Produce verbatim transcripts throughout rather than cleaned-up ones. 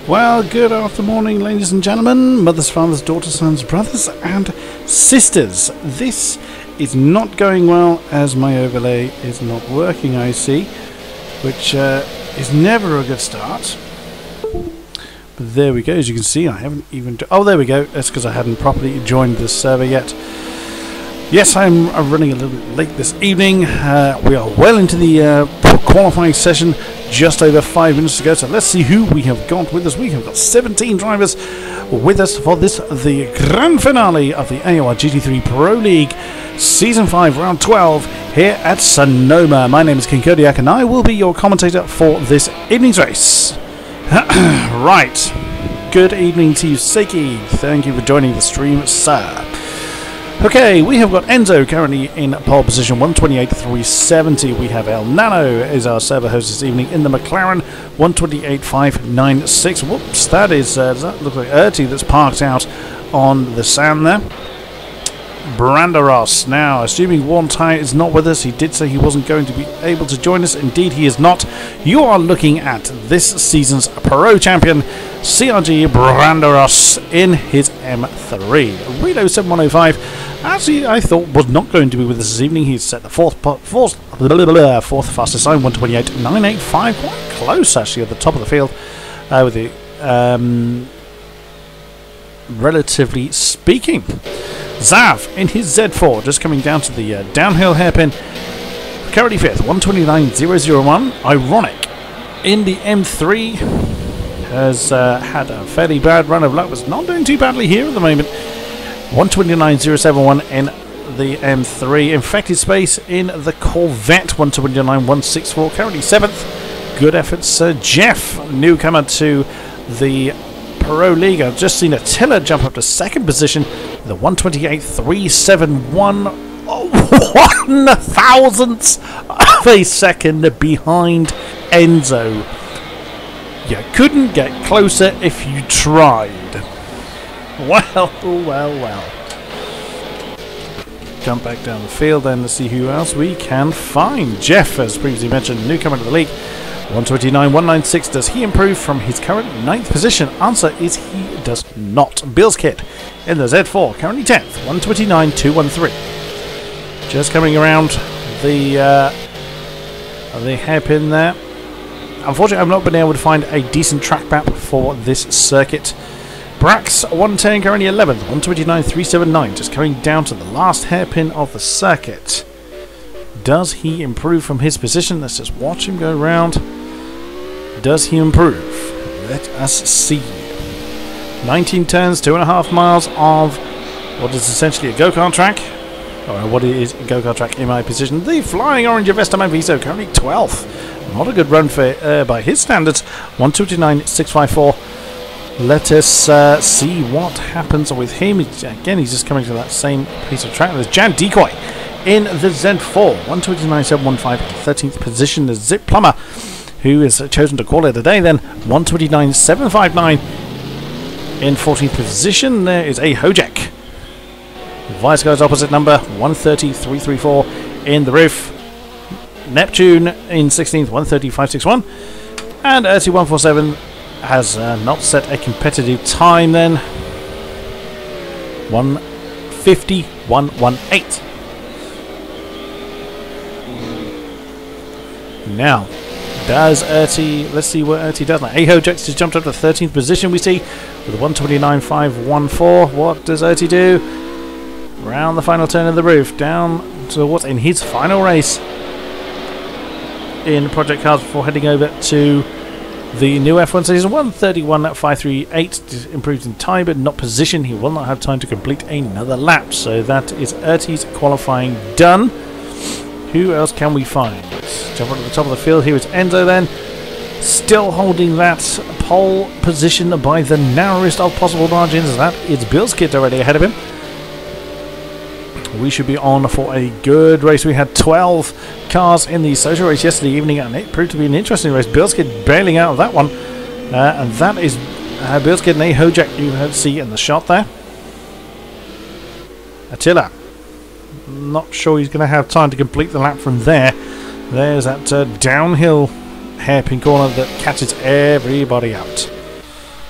Well, good after morning, ladies and gentlemen, mothers, fathers, daughters, sons, brothers, and sisters. This is not going well as my overlay is not working, I see, which uh, is never a good start. But there we go. As you can see, I haven't even... Oh, there we go. That's because I hadn't properly joined the server yet. Yes, I'm, I'm running a little bit late this evening. Uh, we are well into the uh, qualifying session, just over five minutes to go. So let's see who we have got with us. We have got seventeen drivers with us for this, the grand finale of the A O R G T three Pro League Season five, Round twelve, here at Sonoma. My name is King-Kodiak, and I will be your commentator for this evening's race. Right. Good evening to you, Seiki. Thank you for joining the stream, sir. Okay, we have got Enzo currently in pole position, one twenty-eight three seventy. We have El Nano is our server host this evening in the McLaren, one twenty-eight five ninety-six. Whoops, that is, uh, does that look like Erty that's parked out on the sand there? Branderos, now, assuming Warren Tyre is not with us, he did say he wasn't going to be able to join us. Indeed, he is not. You are looking at this season's Pro Champion, C R G Branderos, in his M three. Relo seven one oh five, actually, I thought was not going to be with us this evening. He's set the fourth, fourth, blah, blah, blah, fourth fastest time, one twenty-eight nine eighty-five, quite close actually at the top of the field, uh, with the um, relatively speaking. Zav in his Z four, just coming down to the uh, downhill hairpin. Currently fifth, one twenty-nine thousand one. Ironic in the M three has uh, had a fairly bad run of luck. Was not doing too badly here at the moment. one twenty-nine thousand seventy-one in the M three. Infected space in the Corvette, one twenty-nine one sixty-four. Currently seventh. Good efforts, Sir Jeff, newcomer to the Pro League. I've just seen Attila jump up to second position. The one twenty-eight three seventy-one, oh, one thousandth of a second behind Enzo. You couldn't get closer if you tried. Well, well, well. Jump back down the field then to see who else we can find. Jeff, as previously mentioned, newcomer to the league. one twenty-nine one ninety-six. Does he improve from his current ninth position? Answer is he does not. Bill's Kid in the Z four, currently tenth, one twenty-nine two thirteen. Just coming around the uh, the hairpin there. Unfortunately, I've not been able to find a decent track map for this circuit. Brax one ten, currently eleventh, one twenty-nine three seventy-nine. Just coming down to the last hairpin of the circuit. Does he improve from his position? Let's just watch him go around. Does he improve? Let us see. nineteen turns, two and a half miles of what is essentially a go-kart track. Or what is a go-kart track in my position. The Flying Orange of Esteban Viso, currently twelfth. Not a good run for uh, by his standards. one twenty-nine six fifty-four. Let us uh, see what happens with him. Again, he's just coming to that same piece of track. There's Jan Decoy in the Z four, one twenty-nine seven fifteen, thirteenth position. There's Zip Plumber, who is chosen to call it a day then, one twenty-nine seven fifty-nine in fourteenth position. There is A Hojek. Vice Guy's opposite number, one thirty three thirty-four in the roof. Neptune in sixteenth, one thirty five sixty-one. And R T one forty-seven has uh, not set a competitive time then, one fifty one eighteen. Now, does Erty, let's see what Erty does now. Ahojex has jumped up to thirteenth position, we see, with one twenty-nine five fourteen. What does Erty do? Round the final turn of the roof, down to what's in his final race in Project Cars before heading over to the new F one season. one thirty-one five thirty-eight, improved in time but not position. He will not have time to complete another lap. So that is Erty's qualifying done. Who else can we find? Let's jump up to the top of the field. Here is Enzo then. Still holding that pole position by the narrowest of possible margins. That is Bill's Kid already ahead of him. We should be on for a good race. We had twelve cars in the social race yesterday evening, and it proved to be an interesting race. Bill's Kid bailing out of that one. Uh, and that is uh, Bill's Kid and A Hojek you see in the shot there. Attila. Not sure he's going to have time to complete the lap from there. There's that uh, downhill hairpin corner that catches everybody out.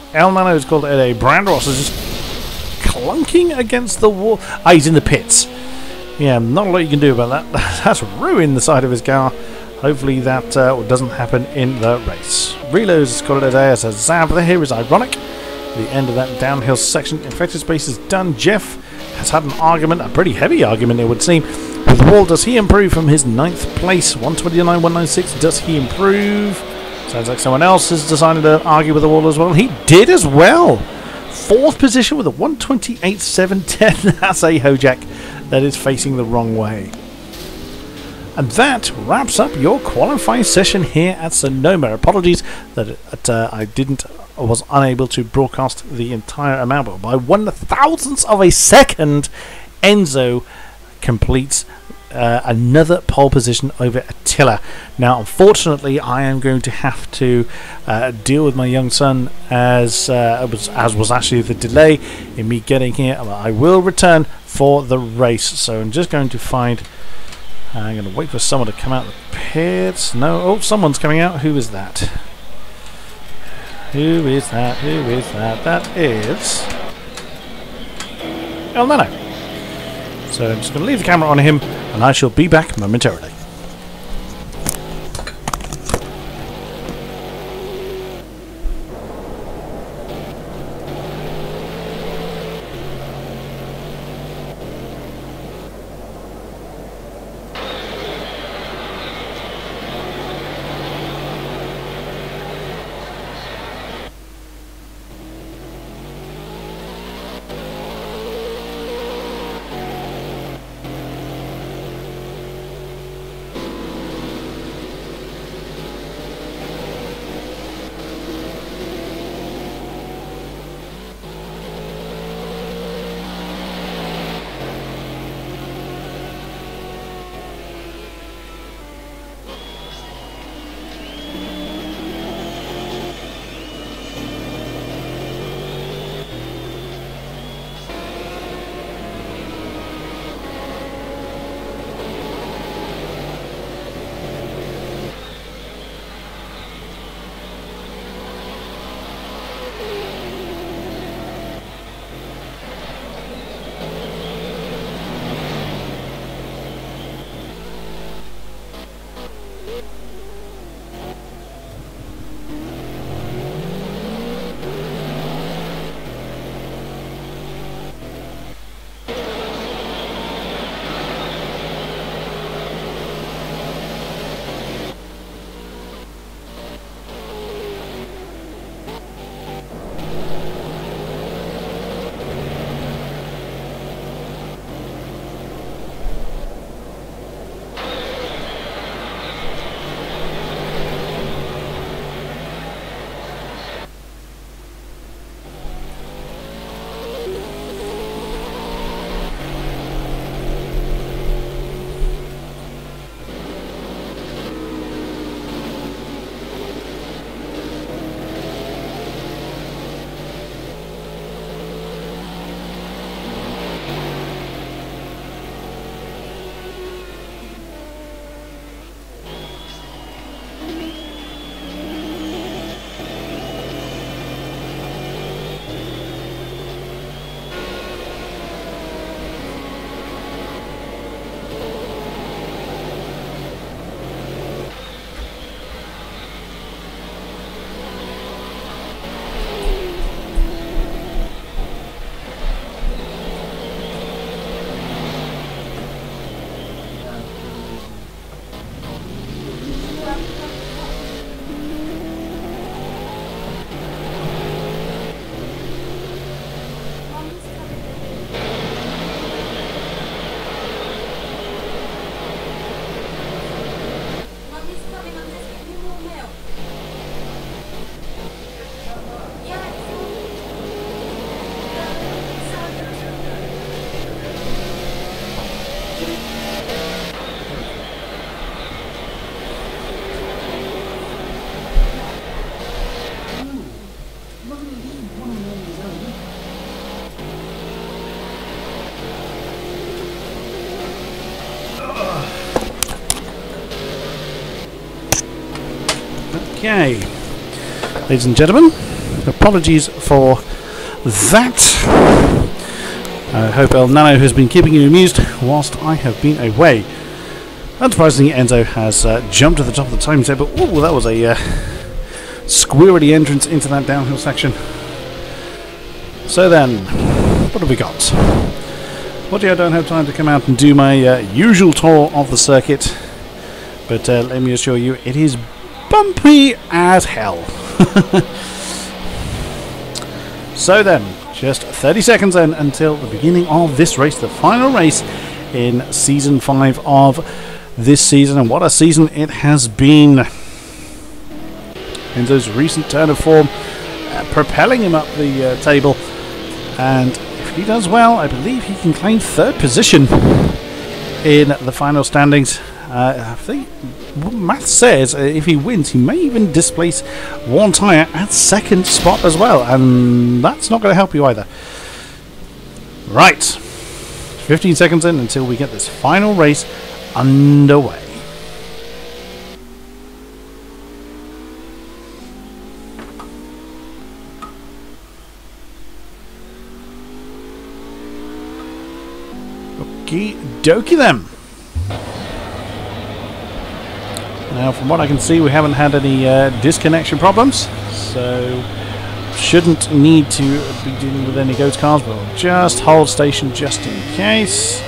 El Nano's called it a. Brandros is just clunking against the wall. Ah, he's in the pits. Yeah, not a lot you can do about that. That's ruined the side of his car. Hopefully that uh, doesn't happen in the race. Reloads has called it a day as a Zav here is ironic. The end of that downhill section. Infected space is done. Jeff has had an argument, a pretty heavy argument it would seem, with Wall. Does he improve from his ninth place? one twenty-nine one ninety-six. Does he improve? Sounds like someone else has decided to argue with the Wall as well. He did as well. Fourth position with a one twenty-eight seven ten. That's a Hojak that is facing the wrong way. And that wraps up your qualifying session here at Sonoma. Apologies that uh, I didn't, I was unable to broadcast the entire amount, but by one thousandth of a second, Enzo completes uh, another pole position over Attila. Now, unfortunately, I am going to have to uh, deal with my young son, as uh, was as was actually the delay in me getting here. I will return for the race, so I'm just going to find. I'm going to wait for someone to come out of the pits. No, oh, someone's coming out. Who is that? Who is that? Who is that? That is El Nano. So I'm just going to leave the camera on him, and I shall be back momentarily. Okay, ladies and gentlemen, apologies for that. I hope El Nano has been keeping you amused whilst I have been away. Unsurprisingly, Enzo has uh, jumped to the top of the time table. Oh, that was a uh, squirrely entrance into that downhill section. So then, what have we got? Fortunately, I don't have time to come out and do my uh, usual tour of the circuit, but uh, let me assure you, it is bumpy as hell. So then, just thirty seconds in until the beginning of this race, the final race in season five of this season, and what a season it has been. Enzo's recent turn of form uh, propelling him up the uh, table, and if he does well, I believe he can claim third position in the final standings. Uh, I think what math says uh, if he wins, he may even displace one tyre at second spot as well, and that's not going to help you either. Right, fifteen seconds in until we get this final race underway. Okie dokie then. Now, from what I can see, we haven't had any uh, disconnection problems, so shouldn't need to be dealing with any ghost cars, but we'll just hold station just in case.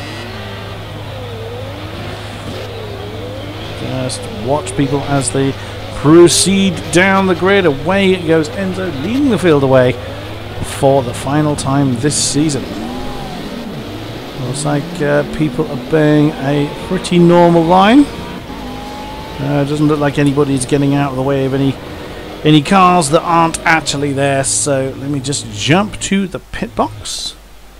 Just watch people as they proceed down the grid. Away it goes Enzo, leading the field away for the final time this season. Looks like uh, people are obeying a pretty normal line. Uh, doesn't look like anybody's getting out of the way of any any cars that aren't actually there. So let me just jump to the pit box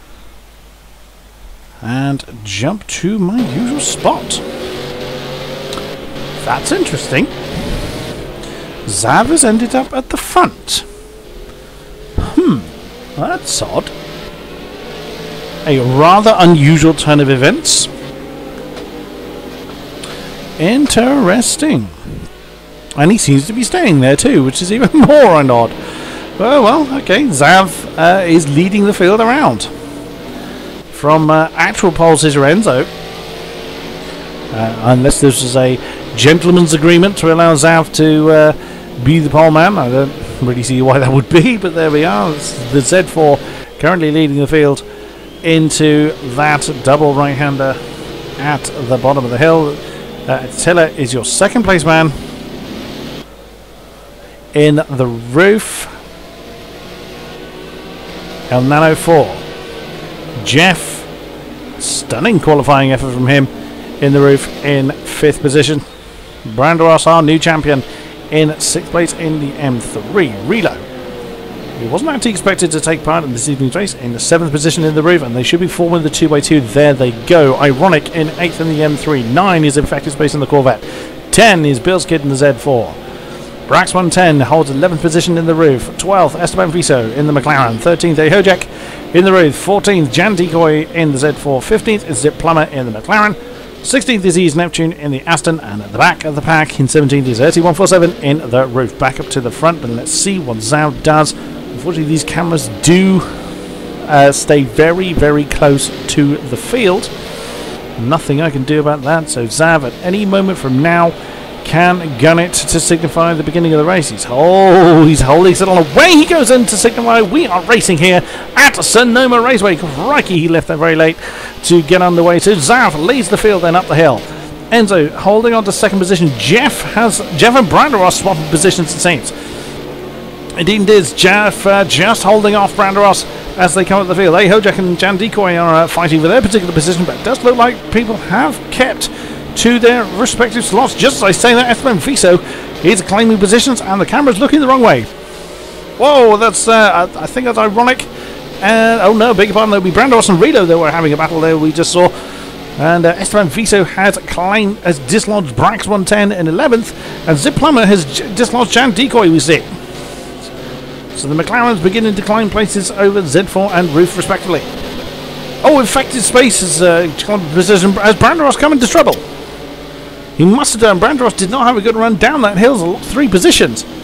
and jump to my usual spot. That's interesting. Zav has ended up at the front. Hmm, that's odd. A rather unusual turn of events. Interesting. And he seems to be staying there too, which is even more odd. Oh well, okay. Zav uh, is leading the field around. From uh, actual pole sitter Enzo. Uh, unless this was a gentleman's agreement to allow Zav to uh, be the pole man. I don't really see why that would be, but there we are. It's the Z four currently leading the field into that double right-hander at the bottom of the hill. Uh, Attila is your second place man in the roof. El Nano four. Jeff, stunning qualifying effort from him in the roof in fifth position. Branderos, our new champion, in sixth place in the M three. Relo, he wasn't actually expected to take part in this evening's race, in the seventh position in the roof, and they should be forming the two by two. There they go. Ironic in eighth in the M three. nine is Infected Space in the Corvette. ten is Bill's Kid in the Z four. Brax one ten holds eleventh position in the roof. twelfth, Esteban Viso in the McLaren. thirteenth, Ahojek in the roof. fourteenth, Jan Decoy in the Z four. fifteenth is Zip Plummer in the McLaren. sixteenth is Ease Neptune in the Aston, and at the back of the pack in seventeenth is Erty one forty-seven in the roof. Back up to the front, and let's see what Zav does. Unfortunately, these cameras do uh, stay very, very close to the field. Nothing I can do about that, so Zav at any moment from now can gun it to signify the beginning of the race. He's, oh, he's holding it on. Away he goes in to signify we are racing here at Sonoma Raceway. Crikey, he left that very late to get underway. So Zav leads the field then up the hill. Enzo holding on to second position. Jeff has Jeff and Branderos swapping positions, it seems. Indeed, it is Jeff uh, just holding off Branderos as they come up the field. Hey, Hojak and Jan Decoy are uh, fighting for their particular position, but it does look like people have kept to their respective slots. Just as I say that, Esteban Viso is claiming positions, and the camera's looking the wrong way. Whoa, that's uh, I, I think that's ironic. And oh no, beg your pardon, there'll be Branderos and Rito that were having a battle there. We just saw. And uh, Esteban Viso has claimed, has dislodged Brax one ten in eleventh, and Zip Plummer has j dislodged Jan Decoy, we see. So the McLaren's beginning to climb places over Z four and roof, respectively. Oh, Infected Space has uh, climbed position as Branderos come into trouble. He must have done. Branderos did not have a good run down that hill, three positions.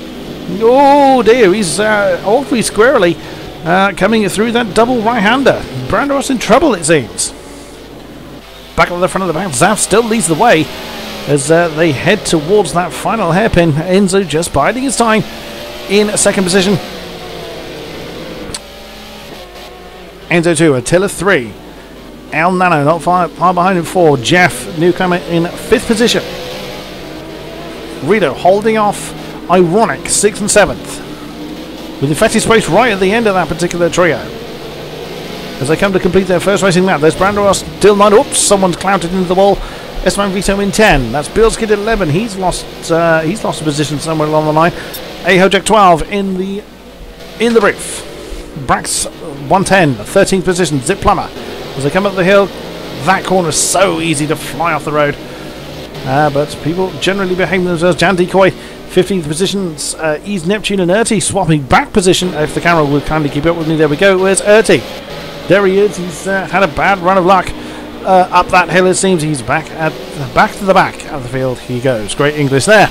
Oh dear, he's uh, awfully squarely uh, coming through that double right-hander. Branderos in trouble, it seems. Back on the front of the pack, Zav still leads the way as uh, they head towards that final hairpin. Enzo just biding his time in second position. Enzo two, Attila three. El Nano not far, far behind in four. Jeff, newcomer, in fifth position. Rito holding off Ironic, sixth and seventh. With effective space right at the end of that particular trio. As they come to complete their first racing lap, there's Branderos still nine. Oops, someone's clouted into the wall. Esteban Vito in ten. That's Bilskid eleven. He's lost. Uh, he's lost a position somewhere along the line. AOR twelve in the in the brief. Brax one ten, thirteenth position. Zip Plumber as they come up the hill. That corner is so easy to fly off the road. Uh, but people generally behave themselves. Jan Decoy, fifteenth positions. Uh, Ease Neptune and Erty swapping back position. If the camera would kindly keep up with me, there we go. Where's Erty? There he is. He's uh, had a bad run of luck uh, up that hill. It seems he's back at back to the back of the field. He goes. Great English there.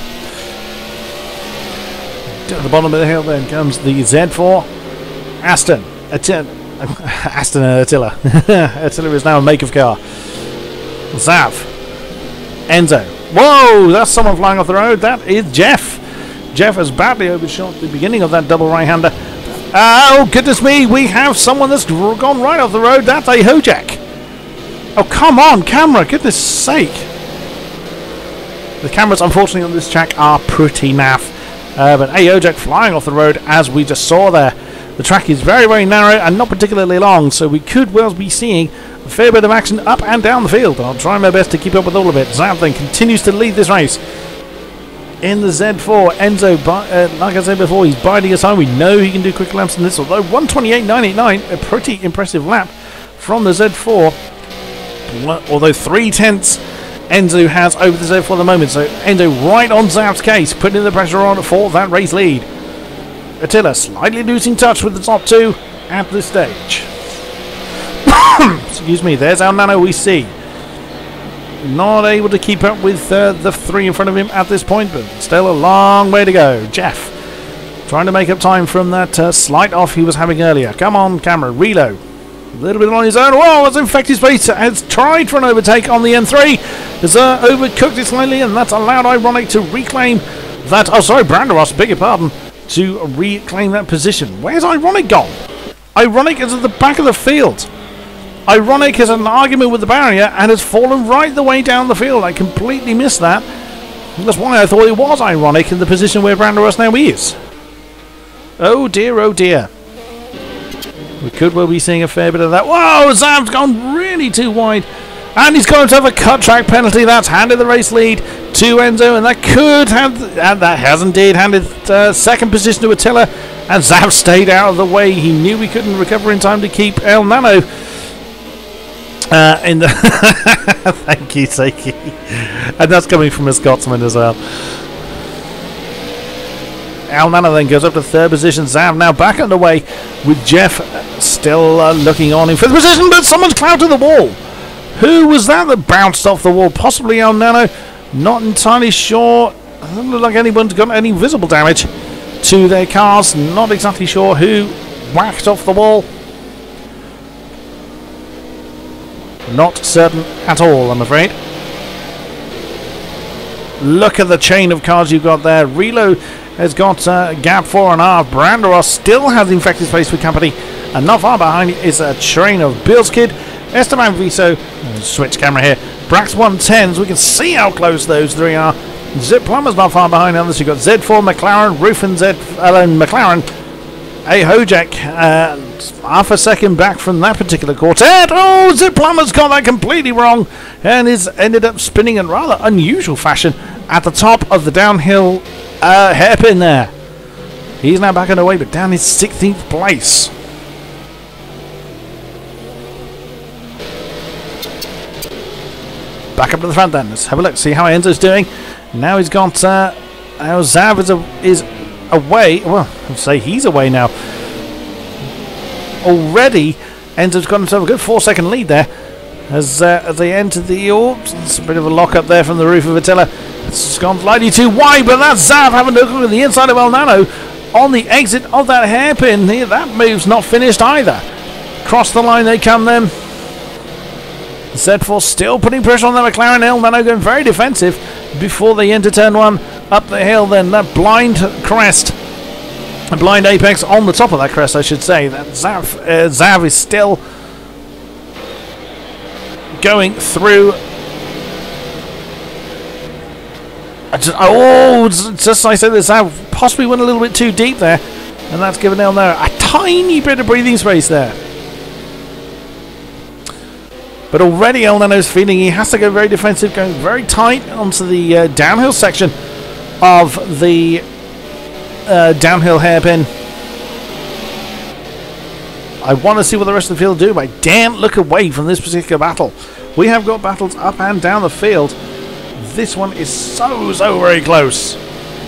At the bottom of the hill, then comes the Z four Aston. Atti- Aston and Attila. Attila is now a make of car. Zav. Enzo. Whoa! That's someone flying off the road. That is Jeff. Jeff has badly overshot the beginning of that double right-hander. Oh, goodness me, we have someone that's gone right off the road. That's a Hojak. Oh, come on, camera, goodness sake. The cameras, unfortunately, on this track are pretty naff. Uh, but a Hojak flying off the road, as we just saw there. The track is very, very narrow and not particularly long, so we could well be seeing a fair bit of action up and down the field. I'll try my best to keep up with all of it. Zav then continues to lead this race. In the Z four, Enzo, uh, like I said before, he's biding his time. We know he can do quicker laps than this, although one twenty-eight nine eighty-nine, a pretty impressive lap from the Z four. Although three tenths Enzo has over the Z four at the moment, so Enzo right on Zav's case, putting the pressure on for that race lead. Attila slightly losing touch with the top two at this stage. Excuse me, there's our Nano we see. Not able to keep up with uh, the three in front of him at this point, but still a long way to go. Jeff trying to make up time from that uh, slight off he was having earlier. Come on, camera, reload. A little bit on his own. Whoa, that's infected space. Has tried for an overtake on the N three. Has uh, overcooked it slightly, and that's allowed Ironic to reclaim that. Oh, sorry, Branderos, beg your pardon. To reclaim that position. Where's Ironic gone? Ironic is at the back of the field. Ironic has an argument with the barrier and has fallen right the way down the field. I completely missed that. That's why I thought it was Ironic in the position where Branderos now is. Oh dear, oh dear. We could well be seeing a fair bit of that. Whoa, Zav's gone really too wide. And he's going to have a cut track penalty. That's handed the race lead to Enzo. And that could have, and that has indeed handed uh, second position to Attila. And Zav stayed out of the way. He knew he couldn't recover in time to keep El Nano. Uh, in the Thank you, Seiki. And that's coming from a Scotsman as well. El Nano then goes up to third position. Zav now back underway with Jeff still uh, looking on in fifth position, but someone's clouted the wall. Who was that that bounced off the wall? Possibly El Nano. Not entirely sure. Doesn't look like anyone's got any visible damage to their cars. Not exactly sure who whacked off the wall. Not certain at all, I'm afraid. Look at the chain of cars you've got there. Relo has got uh, gap four and a half. Branderos still has infected space for company. And not far behind is a train of Bilskid, Esteban Viso, switch camera here, Brax one tens. We can see how close those three are. Zip Plumber's not far behind others. You've got Z four McLaren, Roof and Z Alan McLaren. A Hojak, uh, half a second back from that particular quartet. Oh, Zip Plumber's got that completely wrong and is ended up spinning in rather unusual fashion at the top of the downhill uh, hairpin there. He's now back underway, but down his sixteenth place. Back up to the front then. Let's have a look, see how Enzo's doing. Now he's got uh, now Zav is, a, is away. Well, I'll say he's away now. Already, Enzo's got himself a good four second lead there. as, uh, as they enter the... Oh, it's a bit of a lock up there from the roof of Attila. It's gone slightly too wide, but that's Zav having a look at the inside of El Nano on the exit of that hairpin. Here, that move's not finished either. Cross the line they come then. Z four still putting pressure on the McLaren. El Nano going very defensive before they enter turn one. Up the hill then, that blind crest. A blind apex on the top of that crest, I should say. That Zav, uh, Zav is still going through. I just, oh, just like I said, Zav possibly went a little bit too deep there, and that's given El Nano a tiny bit of breathing space there. But already El Nano's feeling he has to go very defensive, going very tight onto the uh, downhill section of the uh, downhill hairpin. I want to see what the rest of the field do, but I daren't look away from this particular battle. We have got battles up and down the field. This one is so, so very close.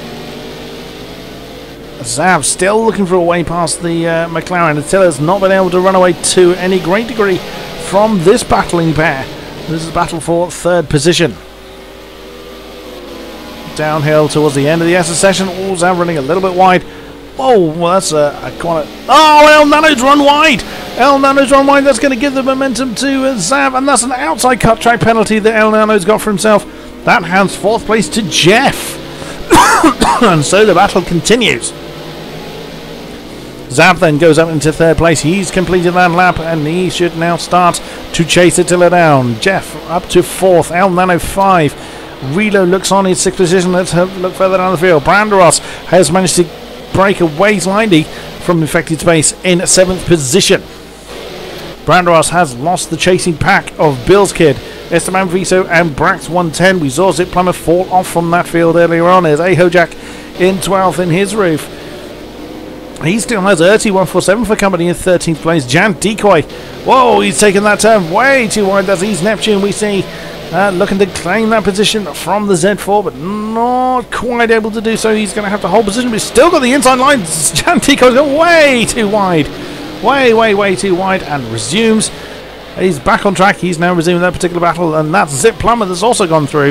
Zav still looking for a way past the uh, McLaren. Attila's not been able to run away to any great degree from this battling pair. This is a battle for third position. Downhill towards the end of the S S session. Oh, Zav running a little bit wide. Oh, well, that's a, a quite a... Oh, El Nano's run wide. El Nano's run wide. That's going to give the momentum to uh, Zav, and that's an outside cut track penalty that El Nano's got for himself. That hands fourth place to Jeff. And so the battle continues. Zav then goes up into third place. He's completed that lap, and he should now start to chase Attila down. Jeff up to fourth. El Nano five. Relo looks on in sixth position. Let's have a look further down the field. Branderos has managed to break away slightly from infected space in seventh position. Branderos has lost the chasing pack of Bill's Kid, Esteban Viso, and Brax one ten. We saw Zip Plumber fall off from that field earlier on. There's AOR in twelfth in his roof. He still has R T one forty-seven for company in thirteenth place. Jan Decoy. Whoa, he's taken that turn way too wide. That's East Neptune. We see uh, looking to claim that position from the Z four, but not quite able to do so. He's going to have to hold position, but he's still got the inside line. Jan Decoy's gone way too wide. Way, way, way too wide, and resumes. He's back on track. He's now resuming that particular battle, and that's Zip Plumber that's also gone through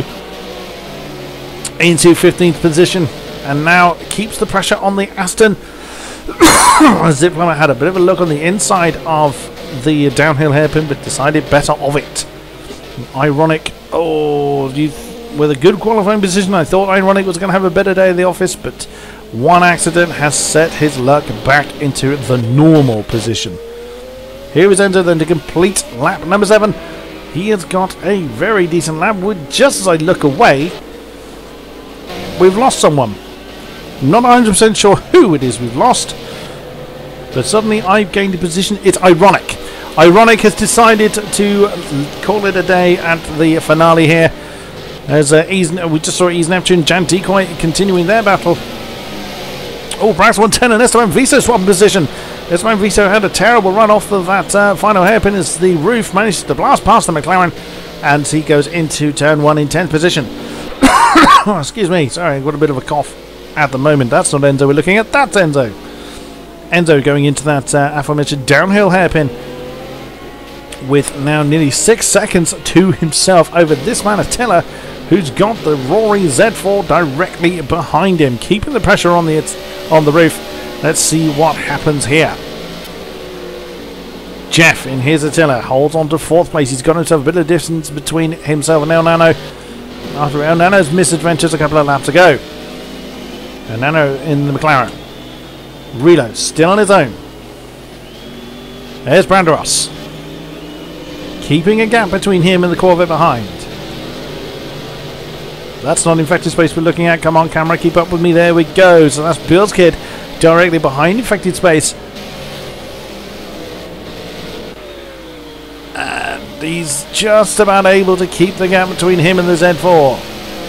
into fifteenth position, and now keeps the pressure on the Aston. Zip Plumber had a bit of a look on the inside of the downhill hairpin, but decided better of it. Ironic. Oh, you, with a good qualifying position, I thought Ironic was going to have a better day in the office, but one accident has set his luck back into the normal position. Here is Enzo then to complete lap number seven. He has got a very decent lap. With just as I look away, we've lost someone. Not one hundred percent sure who it is we've lost, but suddenly I've gained a position. It's Ironic. Ironic has decided to call it a day at the finale here. As uh, Ease, we just saw Ease Neptune, Jan Decoy continuing their battle. Oh, Brax one ten and Esteban Viso swapping position. Esteban Viso had a terrible run off of that uh, final hairpin as the roof managed to blast past the McLaren, and he goes into turn one in tenth position. Oh, excuse me, sorry, I've got a bit of a cough at the moment. That's not Enzo we're looking at, that's Enzo. Enzo going into that uh, aforementioned downhill hairpin with now nearly six seconds to himself over this man Attila, who's got the roaring Z four directly behind him, keeping the pressure on the on the roof. Let's see what happens here. Jeff in his Attila holds on to fourth place. He's got himself a bit of distance between himself and El Nano after El Nano's misadventures a couple of laps ago. El Nano in the McLaren. Relo still on his own. There's Branderos, keeping a gap between him and the Corvette behind. That's not infected space we're looking at. Come on, camera, keep up with me. There we go. So that's Bill's Kid directly behind infected space. And he's just about able to keep the gap between him and the Z four.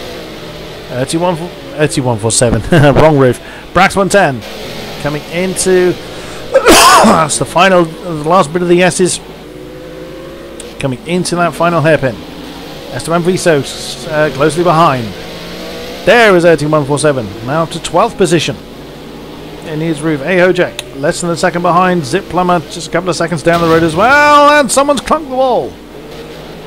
thirty-one forty-seven. Wrong roof. Brax one ten coming into that's the final, the last bit of the S's coming into that final hairpin. Esteban Viso uh, closely behind. There is thirty-one forty-seven, now to twelfth position in his roof. AOR less than a second behind. Zip Plumber just a couple of seconds down the road as well, and someone's clunked the wall.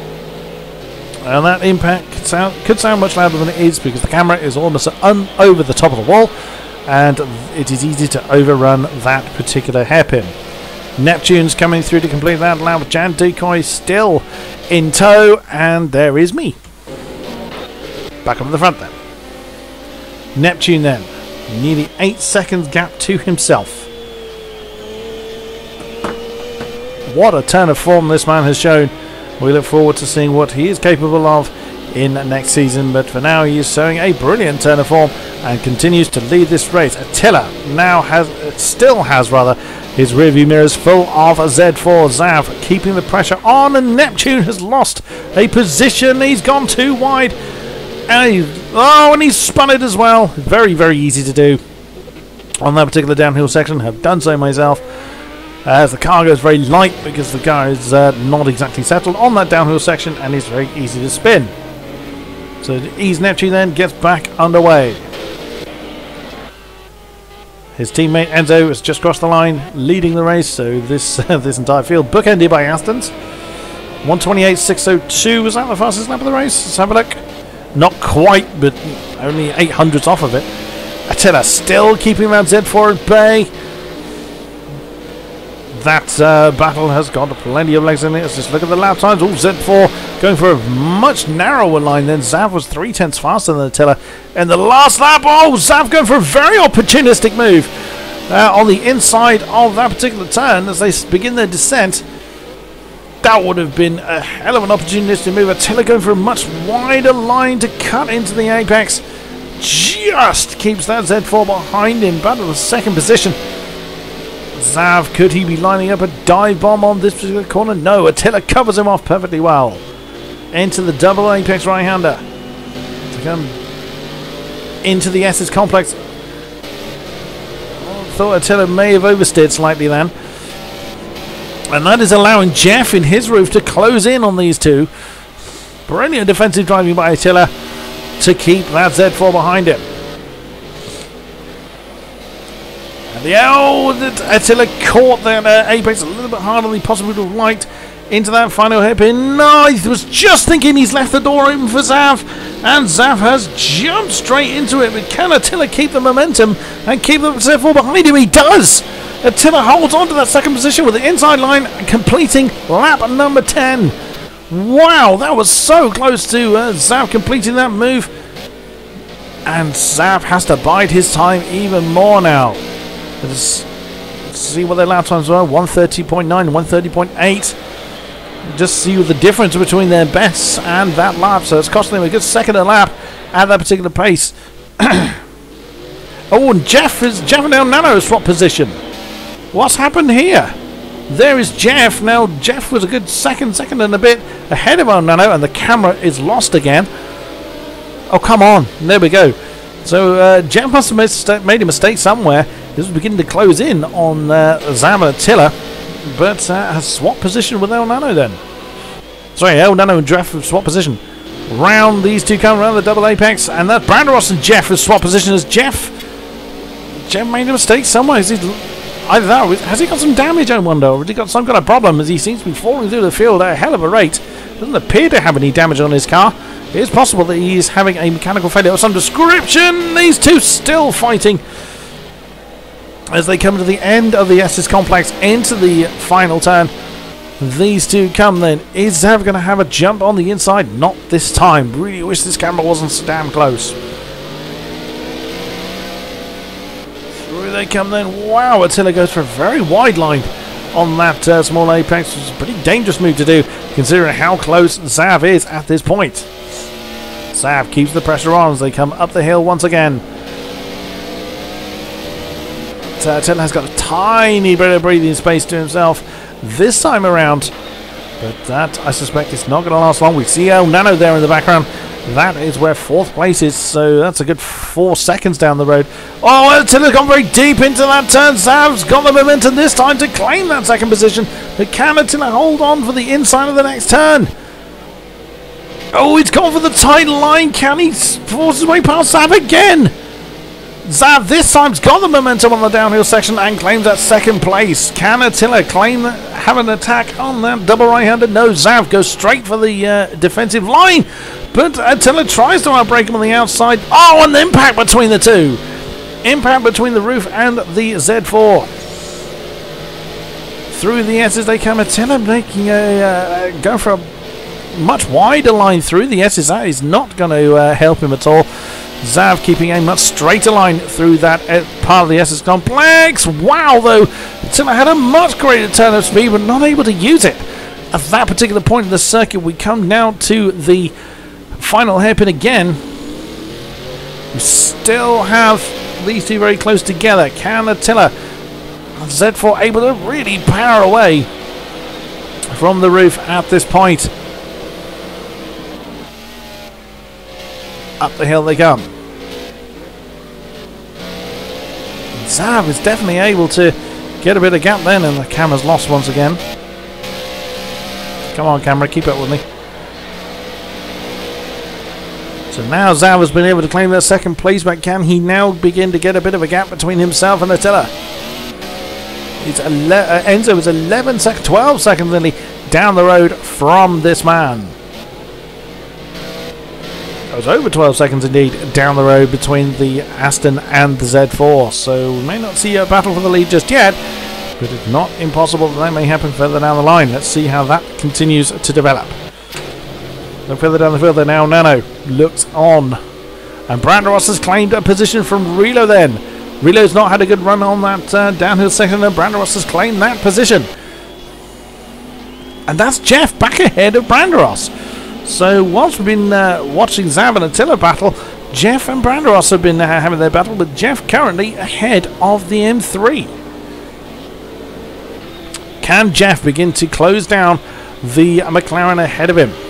And that impact could sound, could sound much louder than it is because the camera is almost un over the top of the wall, and it is easy to overrun that particular hairpin. Neptune's coming through to complete that lap with Jan Decoy still in tow, and there is me. Back up to the front then. Neptune then, nearly eight seconds gap to himself. What a turn of form this man has shown. We look forward to seeing what he is capable of in next season, but for now he is showing a brilliant turn of form and continues to lead this race. Attila now has, still has rather, his rearview mirrors full of Z four. Zav keeping the pressure on, and Neptune has lost a position. He's gone too wide, and he, oh, and he's spun it as well. Very, very easy to do on that particular downhill section. Have done so myself. As the car goes very light because the car is uh, not exactly settled on that downhill section, and it's very easy to spin. So ease Neptune then gets back underway. His teammate Enzo has just crossed the line, leading the race. So this uh, this entire field bookended by Aston's. one twenty-eight six oh two, was that the fastest lap of the race? Let's have a look. Not quite, but only eight hundredths off of it. Attila still keeping that Z four at bay. That uh, battle has got plenty of legs in it. Let's just look at the lap times. Oh, Z four going for a much narrower line than Zav was three tenths faster than Attila. And the last lap, oh, Zav going for a very opportunistic move uh, on the inside of that particular turn as they begin their descent. That would have been a hell of an opportunistic move. Attila going for a much wider line to cut into the apex. Just keeps that Z four behind him, back to the second position. Zav, could he be lining up a dive bomb on this particular corner? No, Attila covers him off perfectly well. Into the double apex right-hander to come into the S's complex. Oh, thought Attila may have oversteered slightly then. And that is allowing Jeff in his roof to close in on these two. Brilliant defensive driving by Attila to keep that Z four behind him. The oh, Attila caught that uh, apex a little bit harder than he possibly would have liked into that final hairpin. No, he was just thinking he's left the door open for Zav, and Zav has jumped straight into it. But can Attila keep the momentum and keep the Z four behind him? He does! Attila holds on to that second position with the inside line, completing lap number ten. Wow, that was so close to uh, Zav completing that move. And Zav has to bide his time even more now. Let's see what their lap times were. one thirty point nine, one thirty point eight. Just see the difference between their bests and that lap. So it's costing them a good second a lap at that particular pace. Oh, and Jeff is Jeff and El Nano swap position. What's happened here? There is Jeff. Now Jeff was a good second, second and a bit ahead of El Nano, and the camera is lost again. Oh, come on. There we go. So uh, Jeff must have made a mistake somewhere. This was beginning to close in on uh, Zav and Attila, but uh, has swapped position with El Nano then. Sorry, El Nano and Jeff have swapped position. Round these two come around the double apex, and that Branderos and Jeff have swapped position as Jeff. Jeff made a mistake somewhere. Is he, either that, has he got some damage, I wonder, or has he got some kind of problem as he seems to be falling through the field at a hell of a rate? Doesn't appear to have any damage on his car. It is possible that he is having a mechanical failure of some description. These two still fighting as they come to the end of the Estes complex into the final turn. These two come then. Is Zav going to have a jump on the inside? Not this time. Really wish this camera wasn't so damn close. Through they come then. Wow, Attila goes for a very wide line on that uh, small apex, which is a pretty dangerous move to do considering how close Zav is at this point. Zav keeps the pressure on as they come up the hill once again. Attila has got a tiny bit of breathing space to himself this time around, but that, I suspect, is not going to last long. We see El Nano there in the background. That is where fourth place is, so that's a good four seconds down the road. Oh, Attila's gone very deep into that turn. Zav's got the momentum this time to claim that second position, but can Attila hold on for the inside of the next turn? Oh, he's gone for the tight line. Can he force his way past Zav again? Zav this time's got the momentum on the downhill section and claims that second place. Can Attila claim have an attack on that double right-hander? No, Zav goes straight for the uh, defensive line, but Attila tries to outbrake him on the outside. Oh, an impact between the two. Impact between the roof and the Z four. Through the S's they come. Attila making a uh, go for a much wider line through the S's. That is not going to uh, help him at all. Zav keeping a much straighter line through that uh, part of the S's complex. Wow, though, Attila had a much greater turn of speed, but not able to use it. At that particular point in the circuit, we come now to the final hairpin again. We still have these two very close together. Can Attila, Z four able to really power away from the roof at this point? Up the hill they come. Zav is definitely able to get a bit of gap then, and the camera's lost once again. Come on, camera, keep up with me. So now Zav has been able to claim that second place, but can he now begin to get a bit of a gap between himself and Attila? It's ele uh, Enzo is eleven seconds, twelve seconds nearly down the road from this man. It was over twelve seconds indeed down the road between the Aston and the Z four. So we may not see a battle for the lead just yet, but it's not impossible that that may happen further down the line. Let's see how that continues to develop. Look further down the field there now. Nano looks on, and Branderos has claimed a position from Relo then. Relo's not had a good run on that uh, downhill section, and Branderos has claimed that position. And that's Jeff back ahead of Branderos. So whilst we've been uh, watching Zav and Attila battle, Jeff and Branderos have been uh, having their battle, but Jeff currently ahead of the M three. Can Jeff begin to close down the McLaren ahead of him?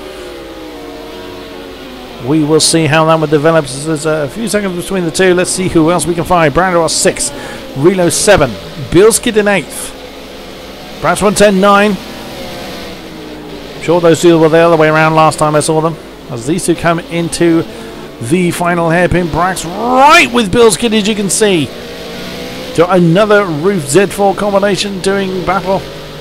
We will see how that one develops. There's a few seconds between the two. Let's see who else we can find. Branderos six, Relo seven, Bilskid in eighth, Brax one ten nine. Sure, those two were the other way around last time I saw them. As these two come into the final hairpin, Brax right with Bilskid, as you can see. So another roof Z four combination doing battle.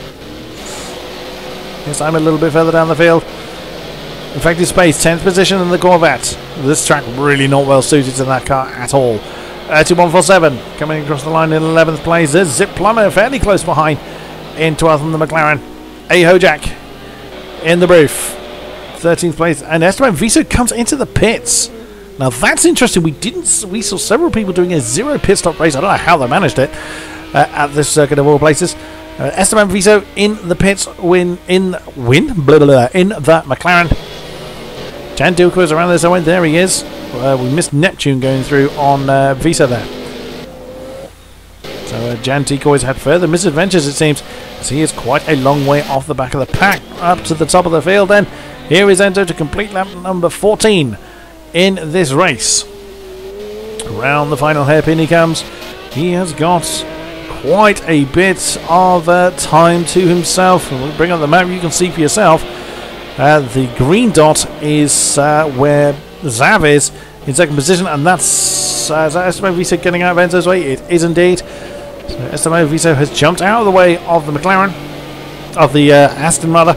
Yes, I'm a little bit further down the field. Effective space, tenth position in the Corvette. This track really not well suited to that car at all. Uh, two one four seven coming across the line in eleventh place. There's Zip Plummer fairly close behind in twelfth in the McLaren. A-Hojak in the roof, thirteenth place, and Esteban Viso comes into the pits. Now that's interesting. We didn't. We saw several people doing a zero pit stop race. I don't know how they managed it uh, at this circuit of all places. Uh, Esteban Viso in the pits, win in win blah, blah, blah, in the McLaren. Jan Dilko is around there somewhere. There he is. Uh, we missed Neptune going through on uh, Visa there. So uh, Jan Decoy's had further misadventures, it seems, as he is quite a long way off the back of the pack. Up to the top of the field then. Here is Enzo to complete lap number fourteen in this race. Around the final hairpin he comes. He has got quite a bit of uh, time to himself. We'll bring up the map, you can see for yourself. Uh, the green dot is uh, where Zav is in second position, and that's uh, is that Esteban Viso getting out of Enzo's way? It is indeed. So Esteban Viso has jumped out of the way of the McLaren, of the uh, Aston rather.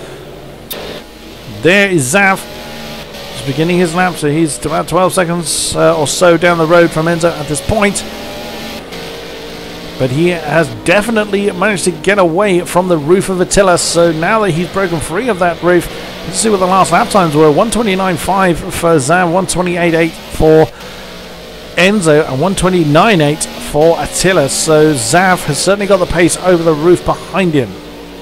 There is Zav, just beginning his lap, so he's about twelve seconds uh, or so down the road from Enzo at this point. But he has definitely managed to get away from the roof of Attila. So now that he's broken free of that roof, let's see what the last lap times were. one twenty-nine point five for Zav, one twenty-eight point eight for Enzo, and one twenty-nine point eight for Attila. So Zav has certainly got the pace over the roof behind him.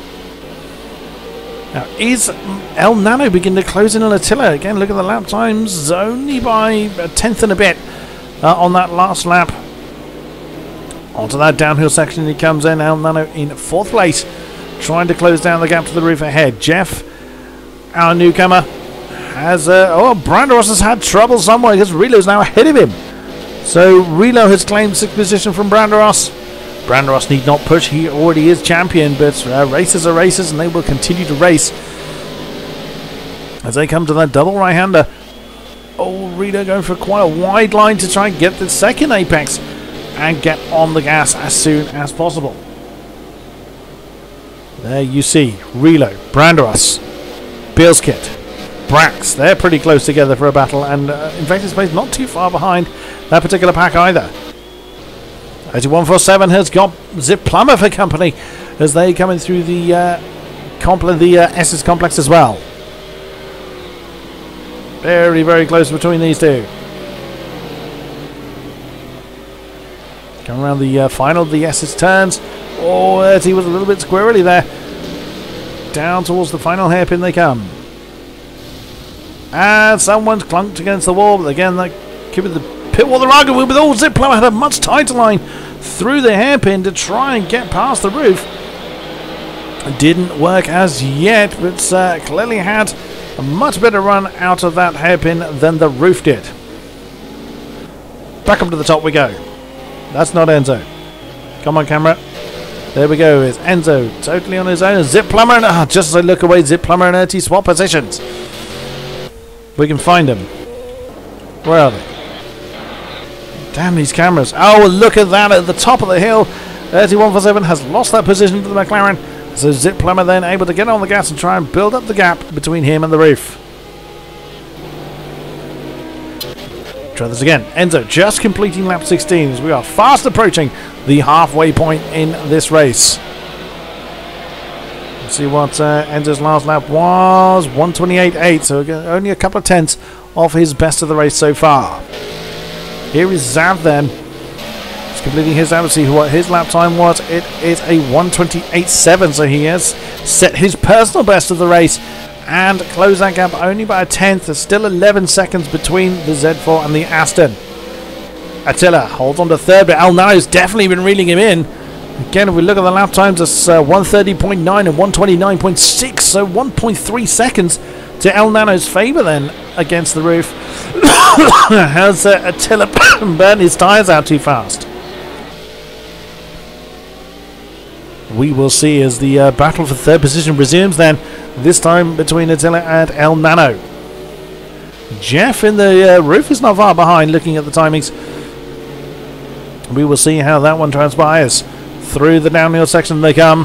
Now, is El Nano beginning to close in on Attila? Again, look at the lap times, only by a tenth and a bit uh, on that last lap. Onto that downhill section he comes in. El Nano in fourth place, trying to close down the gap to the roof ahead. Jeff, our newcomer, has uh, oh, Branderos has had trouble somewhere because Relo's now ahead of him. So Relo has claimed sixth position from Branderos. Branderos need not push, he already is champion, but uh, races are races and they will continue to race as they come to that double right-hander. Oh, Rita going for quite a wide line to try and get the second apex and get on the gas as soon as possible. There you see Relo, Branderos, Bilskit, Brax. They're pretty close together for a battle, and uh, Invector Space not too far behind that particular pack either. eighty-one forty-seven has got Zip Plumber for company as they come in through the uh, compl the uh, Essex complex as well. Very, very close between these two. Coming around the uh, final of the Essex turns. Oh, he was a little bit squirrely there. Down towards the final hairpin they come. And someone's clunked against the wall, but again, that could be the pit wall. The Raga with all Zip Plumber had a much tighter line through the hairpin to try and get past the roof. It didn't work as yet, but uh, clearly had a much better run out of that hairpin than the roof did. Back up to the top we go. That's not Enzo. Come on, camera. There we go. It's Enzo totally on his own. Zip Plumber, and ah, just as I look away, Zip Plumber and Ertie swap positions. We can find them. Where are they? Damn these cameras. Oh, look at that at the top of the hill. Ertie one forty-seven has lost that position to the McLaren. So Zip Plumber then able to get on the gas and try and build up the gap between him and the roof. Try this again. Enzo just completing lap sixteen as we are fast approaching the halfway point in this race. Let's see what uh, Enzo's last lap was. one twenty-eight point eight, so again, only a couple of tenths off his best of the race so far. Here is Zav then. He's completing his lap to see what his lap time was. It is a one twenty-eight point seven, so he has set his personal best of the race and close that gap only by a tenth. There's still eleven seconds between the Z four and the Aston. Attila holds on to third, but Al Nano's definitely been reeling him in. Again, if we look at the lap times, it's uh, one thirty point nine and one twenty-nine point six, so one point three seconds to El Nano's favour then against the roof. Has uh, Attila burned his tyres out too fast? We will see as the uh, battle for third position resumes then, this time between Attila and El Nano. Jeff in the uh, roof is not far behind looking at the timings. We will see how that one transpires. Through the downhill section they come.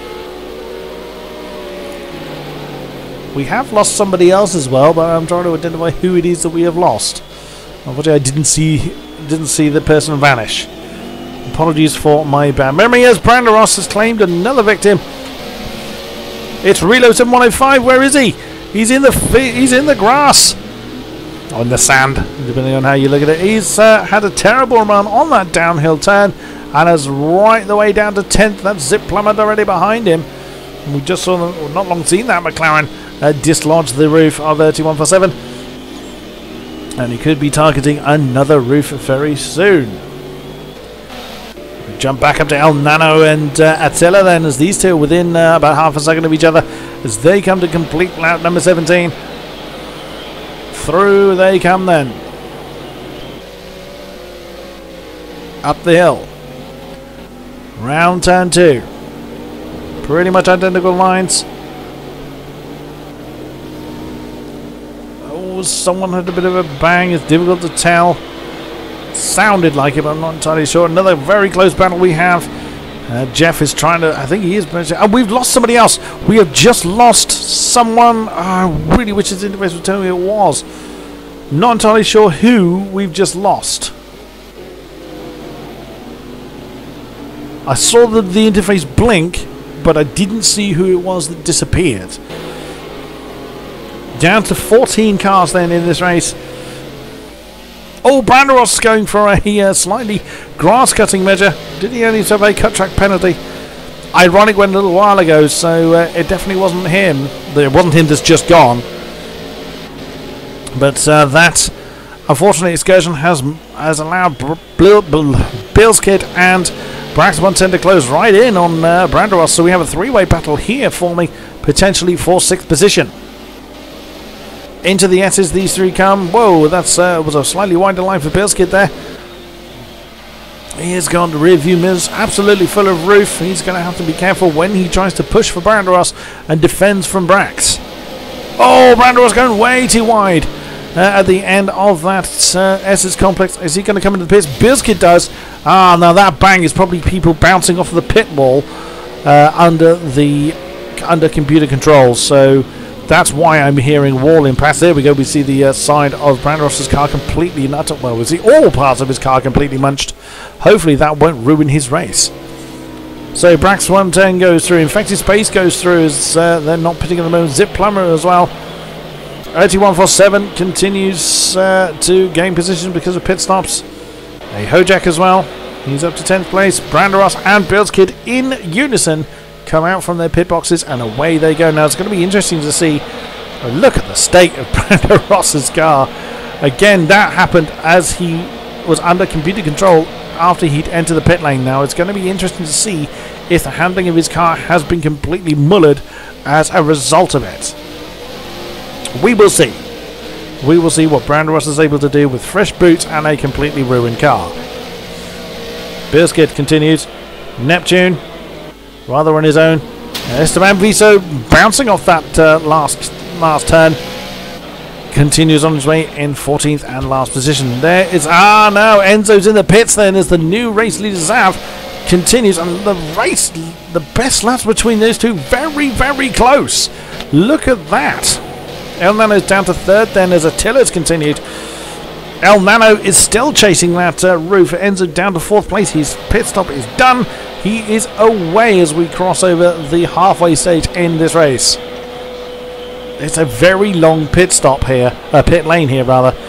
We have lost somebody else as well, but I'm trying to identify who it is that we have lost. Unfortunately, I didn't see didn't see the person vanish. Apologies for my bad memory, as Branderos has claimed another victim. It's Relo seven one oh five. Where is he? He's in the he's in the grass. Or in the sand, depending on how you look at it. He's uh, had a terrible run on that downhill turn and is right the way down to tenth. That's Zip Plumber already behind him. And we just saw, them, not long seen that McLaren uh, dislodge the roof of thirty-one forty-seven. And he could be targeting another roof very soon. We jump back up to El Nano and uh, Attila then, as these two are within uh, about half a second of each other as they come to complete lap number seventeen. Through they come then. Up the hill. Round turn two. Pretty much identical lines. Oh, someone had a bit of a bang. It's difficult to tell. Sounded like it, but I'm not entirely sure. Another very close battle we have. Uh, Jeff is trying to, I think he is. Oh, we've lost somebody else. We have just lost someone. Oh, I really wish this interface would tell me who it was. Not entirely sure who we've just lost. I saw the, the interface blink, but I didn't see who it was that disappeared. Down to fourteen cars then in this race. Oh, Branderos is going for a uh, slightly grass-cutting measure. Did he only have a cut-track penalty? Ironic, went a little while ago, so uh, it definitely wasn't him. It wasn't him that's just gone. But uh, that, unfortunately, excursion has has allowed Bilskit and Braxton to close right in on uh, Branderos. So we have a three-way battle here forming potentially for sixth position. Into the S's these three come. Whoa, that uh, was a slightly wider line for Bilskit there. He has gone to rear view mirrors, absolutely full of roof. He's going to have to be careful when he tries to push for Branderos and defends from Brax. Oh, Branderos going way too wide. uh, at the end of that uh, S's complex. Is he going to come into the pits? Biscuit does. Ah, now that bang is probably people bouncing off of the pit wall uh, under the under computer controls. So that's why I'm hearing wall impacts. There we go. We see the uh, side of Brandon Ross's car completely not. Well, we see all parts of his car completely munched. Hopefully that won't ruin his race. So Brax one ten goes through. Infected Space goes through as uh, they're not pitting at the moment. Zip Plumber as well. O T one forty-seven continues uh, to gain position because of pit stops. A Hojak as well. He's up to tenth place. Brandon Ross and Billskid in unison come out from their pit boxes and away they go. Now it's going to be interesting to see. Oh, look at the state of Brandon Ross's car. Again, that happened as he was under computer control after he'd entered the pit lane. Now it's going to be interesting to see if the handling of his car has been completely mullered as a result of it. We will see. We will see what Brandon Ross is able to do with fresh boots and a completely ruined car. Biscuit continues. Neptune, rather on his own. Esteban Viso bouncing off that uh, last last turn. Continues on his way in fourteenth and last position. There is, ah no, Enzo's in the pits then as the new race leader Zav continues, and the race, the best laps between those two, very, very close. Look at that. El Nano's down to third then as Attila's continued. El Nano is still chasing that uh, roof. Enzo down to fourth place. His pit stop is done. He is away as we cross over the halfway stage in this race. It's a very long pit stop here, uh, pit lane here rather.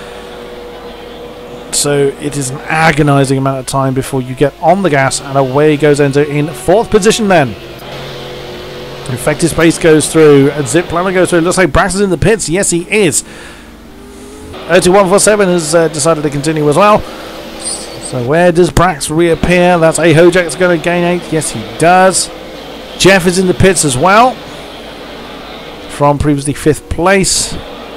So it is an agonizing amount of time before you get on the gas, and away goes Enzo in fourth position then. Infected Space goes through, and Zip Plumber goes through. It looks like Brax is in the pits. Yes, he is. O T one forty-seven has uh, decided to continue as well. So where does Brax reappear? That's A Hojak's going to gain eight. Yes, he does. Jeff is in the pits as well, from previously fifth place.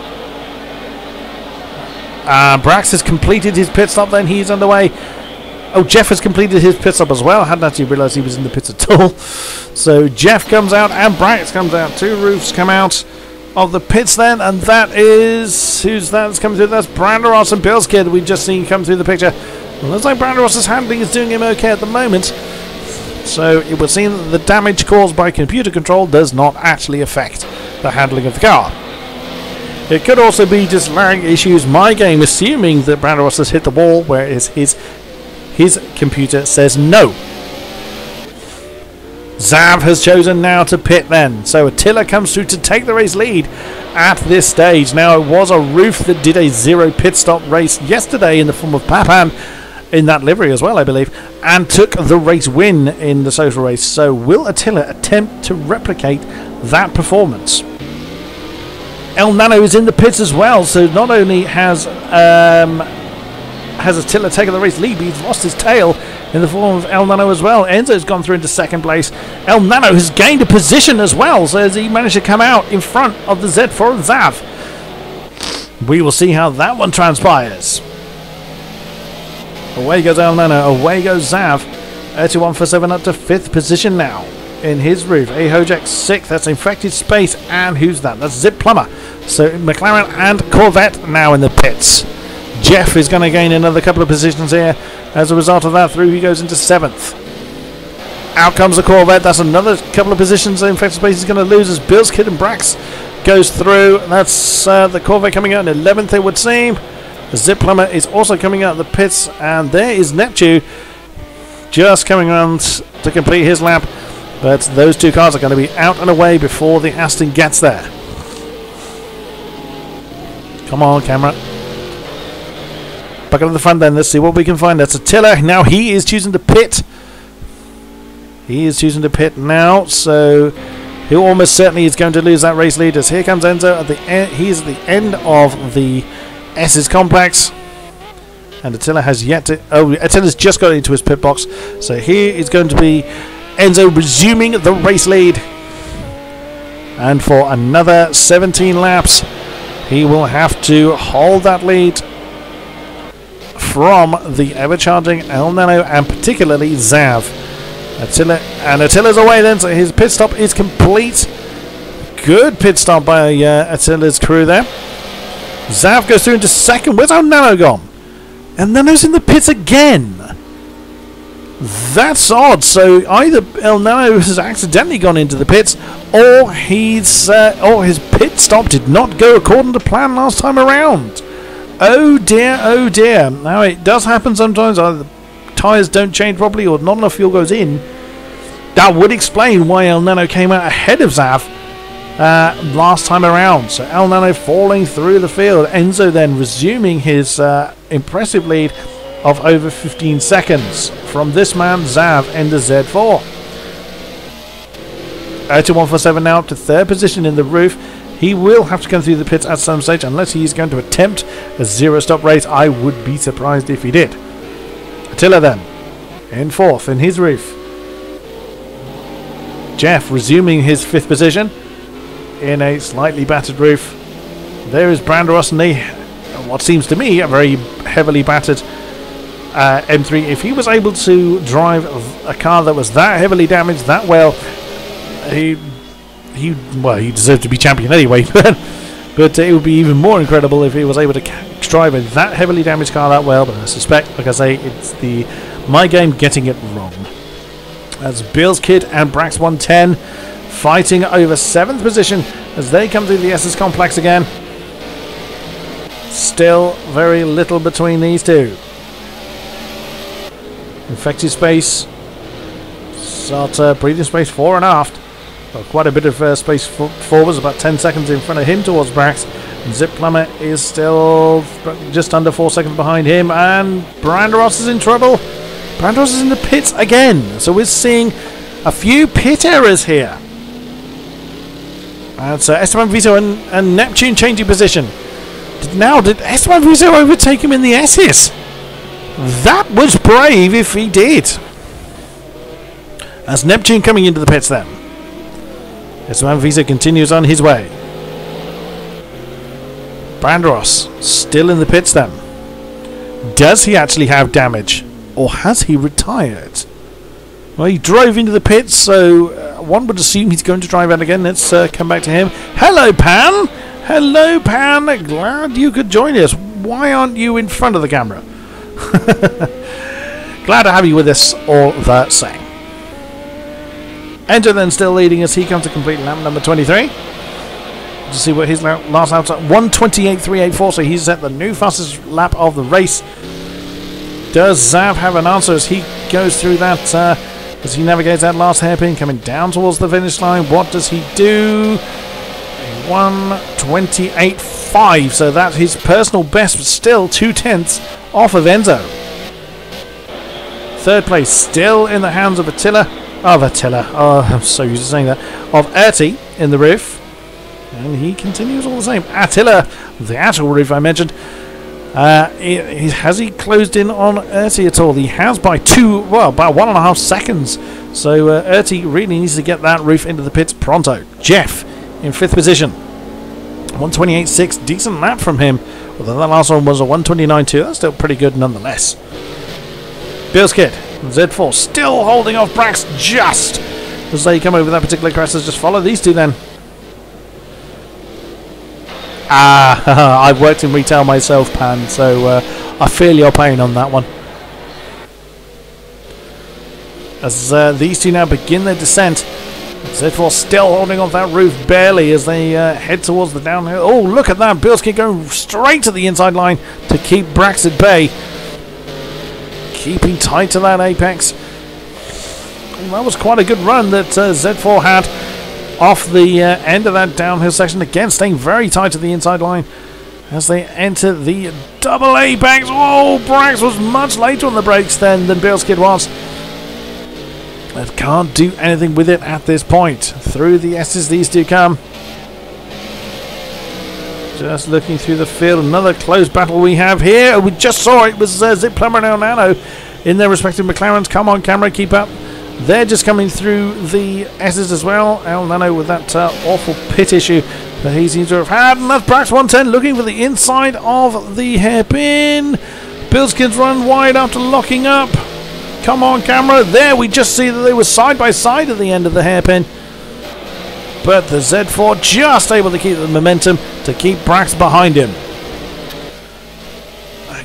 Uh, Brax has completed his pit stop then. He's underway. Oh, Jeff has completed his pit stop as well. I hadn't actually realised he was in the pits at all. So Jeff comes out and Brax comes out. Two roofs come out of the pits then, and that is, who's that that's coming through? That's Brandon Ross and Bill's kid we've just seen come through the picture. Well, looks like Brandon Ross's handling is doing him okay at the moment. So it would seem that the damage caused by computer control does not actually affect the handling of the car. It could also be just lag issues. My game assuming that Brandon Ross has hit the wall, whereas his his computer says no. Zav has chosen now to pit then. So Attila comes through to take the race lead at this stage. Now it was a roof that did a zero pit stop race yesterday in the form of Papan in that livery as well, I believe, and took the race win in the social race. So will Attila attempt to replicate that performance? El Nano is in the pits as well, so not only has um, has Attila taken the race lead, but he's lost his tail in the form of El Nano as well. Enzo's gone through into second place. El Nano has gained a position as well, so as he managed to come out in front of the Z four and Zav. We will see how that one transpires. Away goes El Nano, away goes Zav. O T one forty-seven up to fifth position now in his roof. A Hojak sixth, that's Infected Space, and who's that? That's Zip Plumber. So McLaren and Corvette now in the pits. Jeff is going to gain another couple of positions here. As a result of that, through he goes into seventh. Out comes the Corvette. That's another couple of positions Infected Space is going to lose as Bill's Kid and Brax goes through. That's uh, the Corvette coming out in eleventh, it would seem. The Zip Plumber is also coming out of the pits, and there is Neptune just coming around to complete his lap. But those two cars are going to be out and away before the Aston gets there. Come on, camera. Back up to the front then. Let's see what we can find. That's Attila. Now he is choosing to pit. He is choosing to pit now. So he almost certainly is going to lose that race lead. As here comes Enzo at the end. He's at the end of the S's complex. And Attila has yet to... Oh, Attila's just got into his pit box. So here is going to be Enzo resuming the race lead. And for another seventeen laps, he will have to hold that lead from the ever-charging El Nano and particularly Zav. Attila, and Attila's away then, so his pit stop is complete. Good pit stop by uh, Attila's crew there. Zav goes through into second. Where's El Nano gone? El Nano's in the pits again. That's odd. So either El Nano has accidentally gone into the pits, or he's uh, or his pit stop did not go according to plan last time around. Oh dear, oh dear. Now it does happen sometimes. Either the tyres don't change properly or not enough fuel goes in. That would explain why El Nano came out ahead of Zav uh, last time around. So El Nano falling through the field. Enzo then resuming his uh, impressive lead of over fifteen seconds from this man Zav in the Z four. Erty one forty-seven now to third position in the roof. He will have to come through the pits at some stage unless he's going to attempt a zero stop race. I would be surprised if he did. Attila then in fourth in his roof. Jeff resuming his fifth position in a slightly battered roof. There is Branderos in the, what seems to me, a very heavily battered uh, M three. If he was able to drive a car that was that heavily damaged that well, he, he well, he deserved to be champion anyway. But uh, it would be even more incredible if he was able to drive a that heavily damaged car that well. But I suspect, like I say, it's the my game getting it wrong. As Bill's Kid and Brax one ten fighting over seventh position as they come through the Esses complex again. Still very little between these two. Infected space. Start uh, breathing space fore and aft. Well, quite a bit of uh, space for forwards, about ten seconds in front of him towards Brax. And Zip Plumber is still just under four seconds behind him. And Branderos is in trouble. Branderos is in the pits again. So we're seeing a few pit errors here. And so Esteban Vito and, and Neptune changing position. Now, did Esteban Vito overtake him in the S's? That was brave if he did. As Neptune coming into the pits then. Esteban Visa continues on his way. Branderos still in the pits then. Does he actually have damage? Or has he retired? Well, he drove into the pits, so uh, one would assume he's going to drive out again. Let's uh, come back to him. Hello, Pan! Hello, Pan! Glad you could join us. Why aren't you in front of the camera? Glad to have you with us all the same. Enter then still leading as he comes to complete lap number twenty-three. To see what his last lap's at one twenty-eight point three eight four, so he's at the new fastest lap of the race. Does Zav have an answer as he goes through that, uh, as he navigates that last hairpin coming down towards the finish line? What does he do? one twenty-eight point five, so that's his personal best, but still two tenths off of Enzo. Third place still in the hands of Attila. Of Attila. Oh, I'm so used to saying that. Of Erty in the roof. And he continues all the same. Attila, the actual roof I mentioned. Uh, he, he, has he closed in on Erty at all? He has by two, well, by one and a half seconds. So uh, Erty really needs to get that roof into the pits pronto. Jeff in fifth position. one twenty-eight point six, decent lap from him. Although that last one was a one twenty-nine point two. That's still pretty good nonetheless. Bill's Kid, Z four, still holding off Brax just as they come over that particular crest. Let's just follow these two then. Ah, I've worked in retail myself, Pan, so uh, I feel your pain on that one. As uh, these two now begin their descent, Z four still holding off that roof barely as they uh, head towards the downhill. Oh, look at that. Bill's Kid going straight to the inside line to keep Brax at bay. Keeping tight to that apex. And that was quite a good run that uh, Z four had off the uh, end of that downhill section. Again, staying very tight to the inside line as they enter the double apex. Oh, Brax was much later on the brakes then than Bill's Kid was. But can't do anything with it at this point. Through the S's these two come. Just looking through the field, another close battle we have here. We just saw it was uh, Zip Plumber and El Nano in their respective McLarens. Come on, camera, keep up. They're just coming through the S's as well. El Nano with that uh, awful pit issue that he seems to have had. And that's Brax one ten looking for the inside of the hairpin. Bill's Kids run wide after locking up. Come on, camera. There, we just see that they were side by side at the end of the hairpin. But the Z four just able to keep the momentum to keep Brax behind him.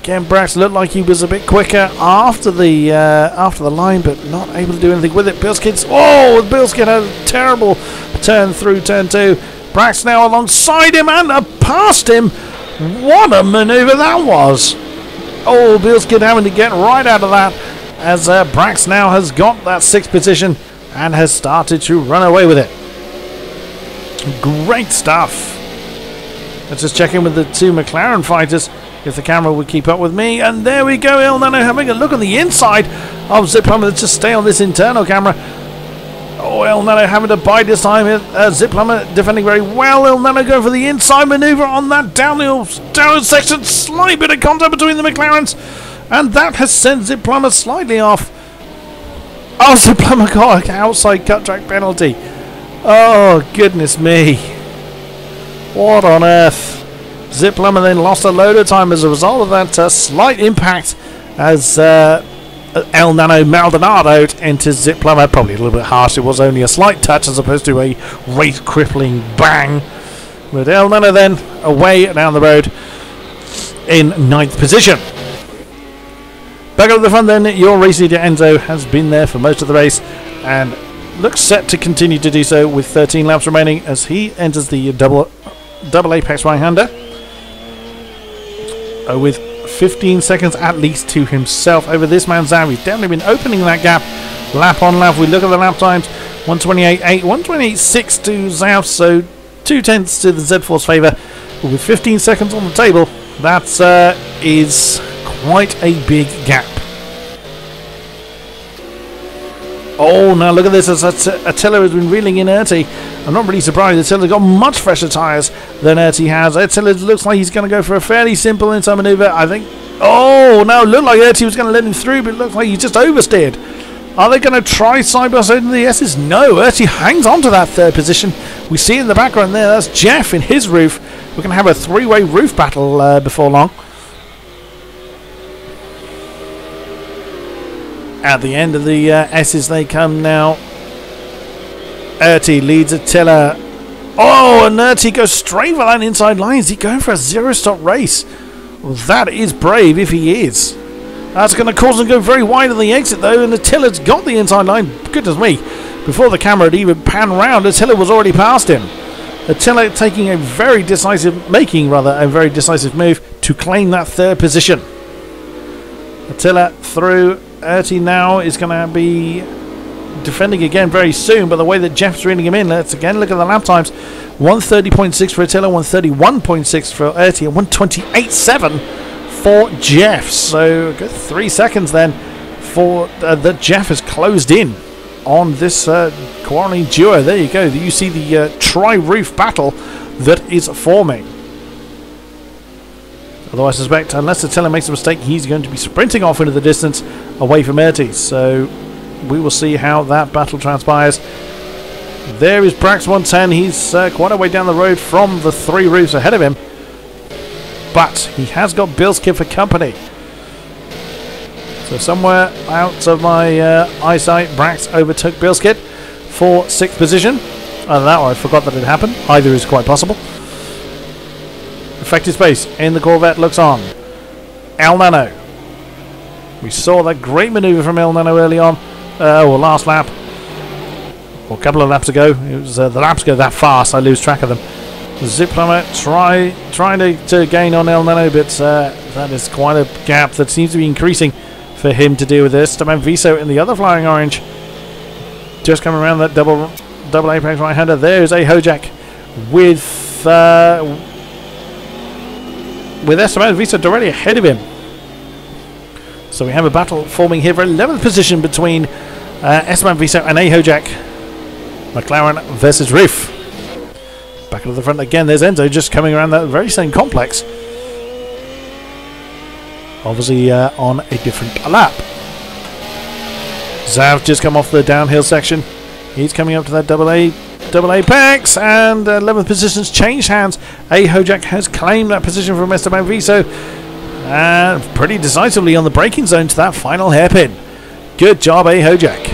Again, Brax looked like he was a bit quicker after the uh, after the line, but not able to do anything with it. Bilskid's oh, Bilskid had a terrible turn through turn two. Brax now alongside him and uh, past him. What a manoeuvre that was! Oh, Bilskid having to get right out of that as uh, Brax now has got that sixth position and has started to run away with it. Great stuff. Let's just check in with the two McLaren fighters if the camera would keep up with me. And there we go, El Nano having a look on the inside of Zip Plumber. Let's just stay on this internal camera. Oh, El Nano having to bide this time. Uh, Zip Plumber defending very well. El Nano going for the inside maneuver on that downhill, downhill section. Slight bit of contact between the McLarens. And that has sent Zip Plumber slightly off. Oh, Zip Plumber got an outside cut track penalty. Oh, goodness me. What on earth? Zip Plumber then lost a load of time as a result of that uh, slight impact as uh, El Nano Maldonado enters Zip Plumber. Probably a little bit harsh. It was only a slight touch as opposed to a race crippling bang. But El Nano then away down the road in ninth position. Back up the front then, your race leader Enzo has been there for most of the race and looks set to continue to do so with thirteen laps remaining as he enters the double double apex right-hander uh, with fifteen seconds at least to himself over this man Zav. He's definitely been opening that gap lap on lap. We look at the lap times, one twenty-eight point eight, one twenty-eight point six to Zav, so two tenths to the Z Force favour. But with fifteen seconds on the table, that uh, is quite a big gap. Oh, now look at this as Attila has been reeling in Erty. I'm not really surprised. Attila's got much fresher tyres than Erty has. Attila looks like he's going to go for a fairly simple inside manoeuvre. I think. Oh, no, it looked like Erty was going to let him through, but it looks like he just oversteered. Are they going to try side by side in the S's? No, Erty hangs on to that third position. We see in the background there, that's Jeff in his roof. We're going to have a three-way roof battle uh, before long. At the end of the uh, S's they come now. Erty leads Attila. Oh, and Erty goes straight for that inside line. Is he going for a zero-stop race? Well, that is brave if he is. That's going to cause him to go very wide on the exit though, and Attila's got the inside line. Goodness me. Before the camera had even panned round, Attila was already past him. Attila taking a very decisive, making rather, a very decisive move to claim that third position. Attila through. Erty now is going to be defending again very soon, but the way that Jeff's reeling him in, let's again look at the lap times. one thirty point six for Attila, one thirty-one point six for Erty, and one twenty-eight point seven for Jeff. So a good three seconds then for uh, that Jeff has closed in on this uh, quarantine duo. There you go. You see the uh, tri-roof battle that is forming. Although I suspect, unless Attila makes a mistake, he's going to be sprinting off into the distance away from Erty. So we will see how that battle transpires. There is Brax one ten. He's uh, quite a way down the road from the three roofs ahead of him. But he has got Bilskid for company. So somewhere out of my uh, eyesight, Brax overtook Bilskid for sixth position. Either that or I forgot that it happened. Either is quite possible. Effective space in the Corvette looks on. El Nano. We saw that great manoeuvre from El Nano early on, uh, or last lap, or a couple of laps ago. It was uh, the laps go that fast, I lose track of them. Zip Plumber try trying to, to gain on El Nano, but uh, that is quite a gap that seems to be increasing for him to deal with this. Esteban Viso in the other flying orange, just coming around that double double apex right hander. There's a Hojak with. Uh, with Esteban Viso already ahead of him. So we have a battle forming here for eleventh position between uh, Esteban Viso and A. Hojak. McLaren versus Roof. Back to the front again, there's Enzo just coming around that very same complex. Obviously uh, on a different lap. Zav just come off the downhill section. He's coming up to that double A Double apex, and eleventh position's changed hands. A. Hojak has claimed that position from Esteban Viso, and uh, pretty decisively on the braking zone to that final hairpin. Good job, A. Hojak.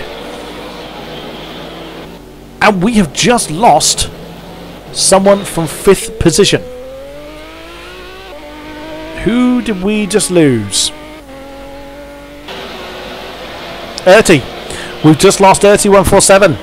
And we have just lost someone from fifth position. Who did we just lose? Erty. We've just lost Erty one forty-seven.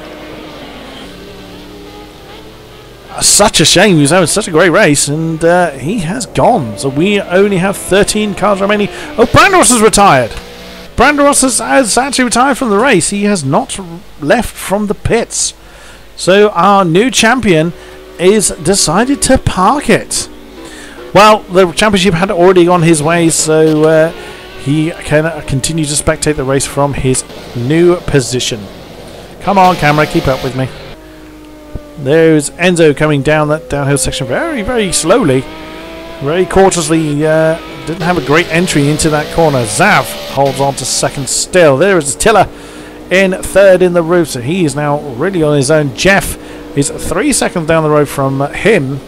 Such a shame. He was having such a great race, and uh, he has gone. So we only have thirteen cars remaining. Oh, Brandoros has retired. Brandoros has, has actually retired from the race. He has not left from the pits. So our new champion is decided to park it. Well, the championship had already gone his way, so uh, he can uh, continue to spectate the race from his new position. Come on, camera, keep up with me. There's Enzo coming down that downhill section very, very slowly. Very cautiously. Uh, didn't have a great entry into that corner. Zav holds on to second still. There is Attila in third in the roof, so he is now really on his own. Jeff is three seconds down the road from uh, him.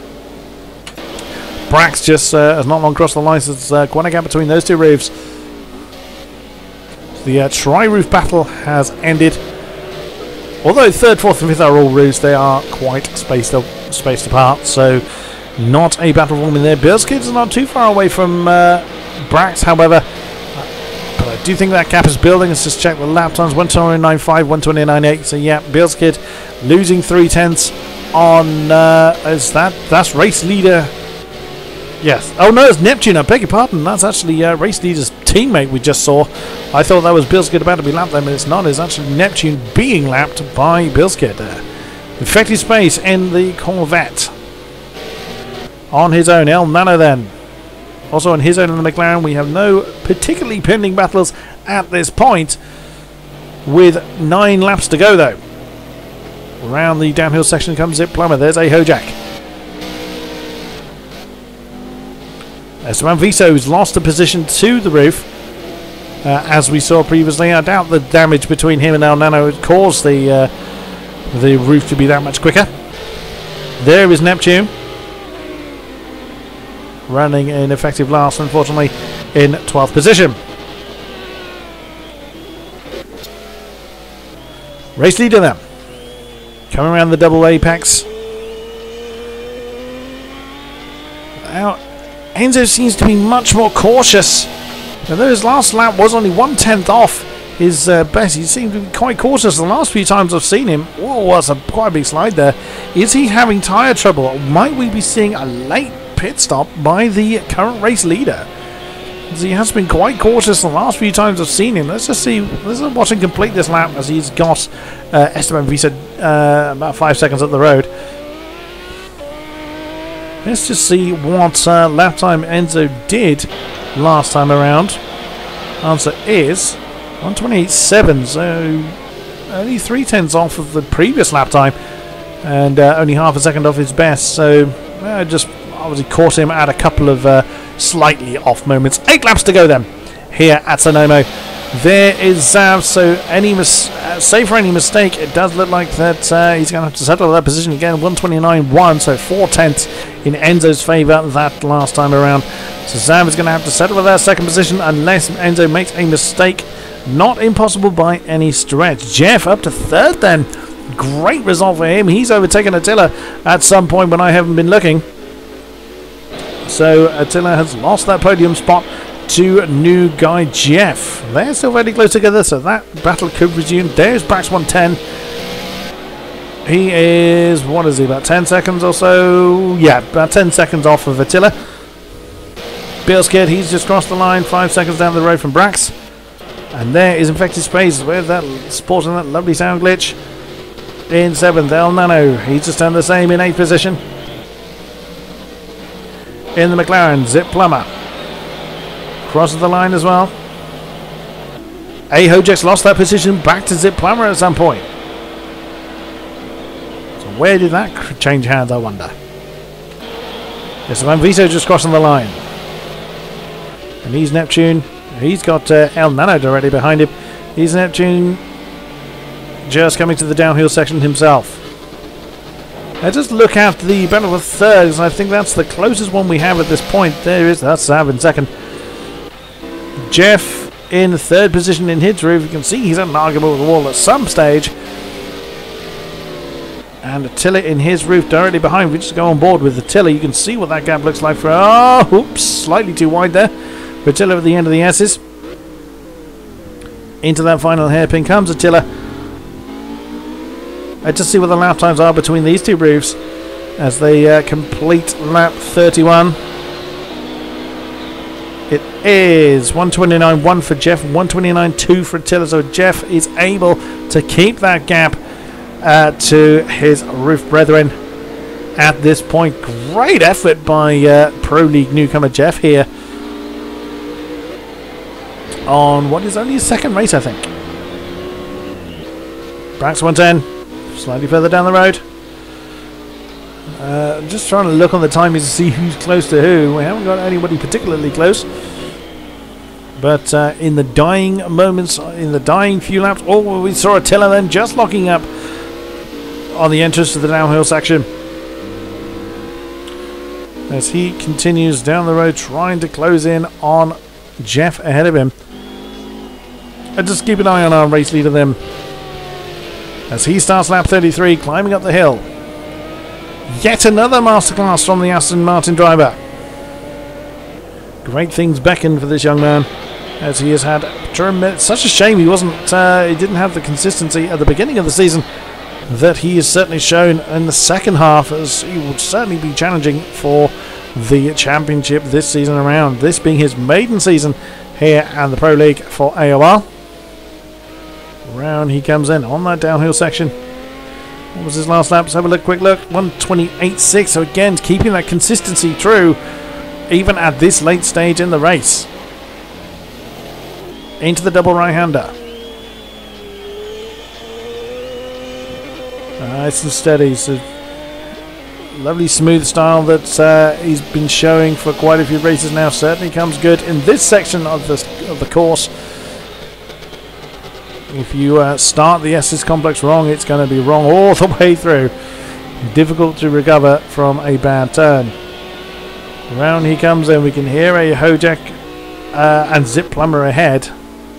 Brax just uh, has not long crossed the line, so there's uh, quite a gap between those two roofs. The uh, tri-roof battle has ended. Although third, fourth and fifth are all roofs, they are quite spaced, up, spaced apart, so not a battle forming there. Bilskids is not too far away from uh, Brax, however, but I do think that gap is building. Let's just check the lap times, one twenty-nine point five, one twenty-nine point eight, so yeah, Bilskid losing three tenths on, uh, is that, that's race leader. Yes. Oh no, it's Neptune. I beg your pardon. That's actually uh, race leader's teammate we just saw. I thought that was Bilskid about to be lapped there, but it's not. It's actually Neptune being lapped by Bilskid there. Effective space in the Corvette. On his own, El Nano then. Also on his own in the McLaren. We have no particularly pending battles at this point. With nine laps to go though. Around the downhill section comes Zip Plumber. There's a Hojak. Esteban Viso's lost a position to the roof, uh, as we saw previously. I doubt the damage between him and El Nano caused the uh, the roof to be that much quicker. There is Neptune, running in effective last, unfortunately, in twelfth position. Race leader then, coming around the double apex. Now, Enzo seems to be much more cautious. Although his last lap was only one tenth off his uh, best, he seemed to be quite cautious. The last few times I've seen him, oh, that's a quite a big slide there. Is he having tyre trouble? Or might we be seeing a late pit stop by the current race leader? Because he has been quite cautious the last few times I've seen him. Let's just see. Let's watch him complete this lap as he's got uh, Esteban Visa uh, about five seconds up the road. Let's just see what uh, lap time Enzo did last time around. Answer is one twenty-eight point seven, so only three tenths off of the previous lap time, and uh, only half a second off his best. So uh, just obviously caught him at a couple of uh, slightly off moments. Eight laps to go then here at Sonoma. There is Zav, so any mis uh, save for any mistake, it does look like that uh, he's going to have to settle that position again. one twenty-nine point one, so four tenths in Enzo's favour that last time around. So Zav is going to have to settle for that second position unless Enzo makes a mistake. Not impossible by any stretch. Jeff up to third then. Great result for him. He's overtaken Attila at some point when I haven't been looking. So Attila has lost that podium spot to new guy Jeff. They're still very close together, so that battle could resume. There's Brax one ten. He is, what is he, about ten seconds or so? Yeah, about ten seconds off of Attila. Bilskid, he's just crossed the line, five seconds down the road from Brax. And there is Infected Space, with that sporting that lovely sound glitch. In seventh, El Nano, he's just done the same in eighth position. In the McLaren, Zip Plumber crosses the line as well. A Hojak's lost that position back to Zip Plumber at some point. So where did that change hands, I wonder? Yes, Van Viso just crossing the line. And he's Neptune. He's got uh, El Nano directly behind him. He's Neptune just coming to the downhill section himself. Now just look at the battle of thirds, and I think that's the closest one we have at this point. There is, that's Zav in second. Jeff in third position in his roof. You can see he's at an argument with the wall at some stage. And Attila in his roof directly behind. We just go on board with Attila. You can see what that gap looks like for... Oh, oops, slightly too wide there. For Attila at the end of the S's. Into that final hairpin comes Attila. Let's just see what the lap times are between these two roofs as they uh, complete lap thirty-one. It is one twenty-nine one for Jeff, one twenty-nine two for Attila. So Jeff is able to keep that gap uh, to his roof brethren at this point. Great effort by uh, Pro League newcomer Jeff here on what is only his second race, I think. Brax one ten, slightly further down the road. Uh, just trying to look on the timings to see who's close to who. We haven't got anybody particularly close. But uh, in the dying moments, in the dying few laps, oh, we saw Attila then just locking up on the entrance to the downhill section. As he continues down the road trying to close in on Jeff ahead of him. And just keep an eye on our race leader then. As he starts lap thirty-three, climbing up the hill. Yet another masterclass from the Aston Martin driver. Great things beckon for this young man, as he has had tremendous. Such a shame he wasn't. Uh, he didn't have the consistency at the beginning of the season that he has certainly shown in the second half, as he would certainly be challenging for the championship this season around. This being his maiden season here at the Pro League for A O R. Round he comes in on that downhill section. What was his last lap? Let's have a look, quick look. one twenty-eight six. So again, keeping that consistency true, even at this late stage in the race. Into the double right-hander. Nice and steady. So lovely smooth style that uh, he's been showing for quite a few races now. Certainly comes good in this section of the of the course. If you uh, start the S's complex wrong, it's going to be wrong all the way through. Difficult to recover from a bad turn. Round he comes in. We can hear a Kodiak uh, and Zip Plumber ahead.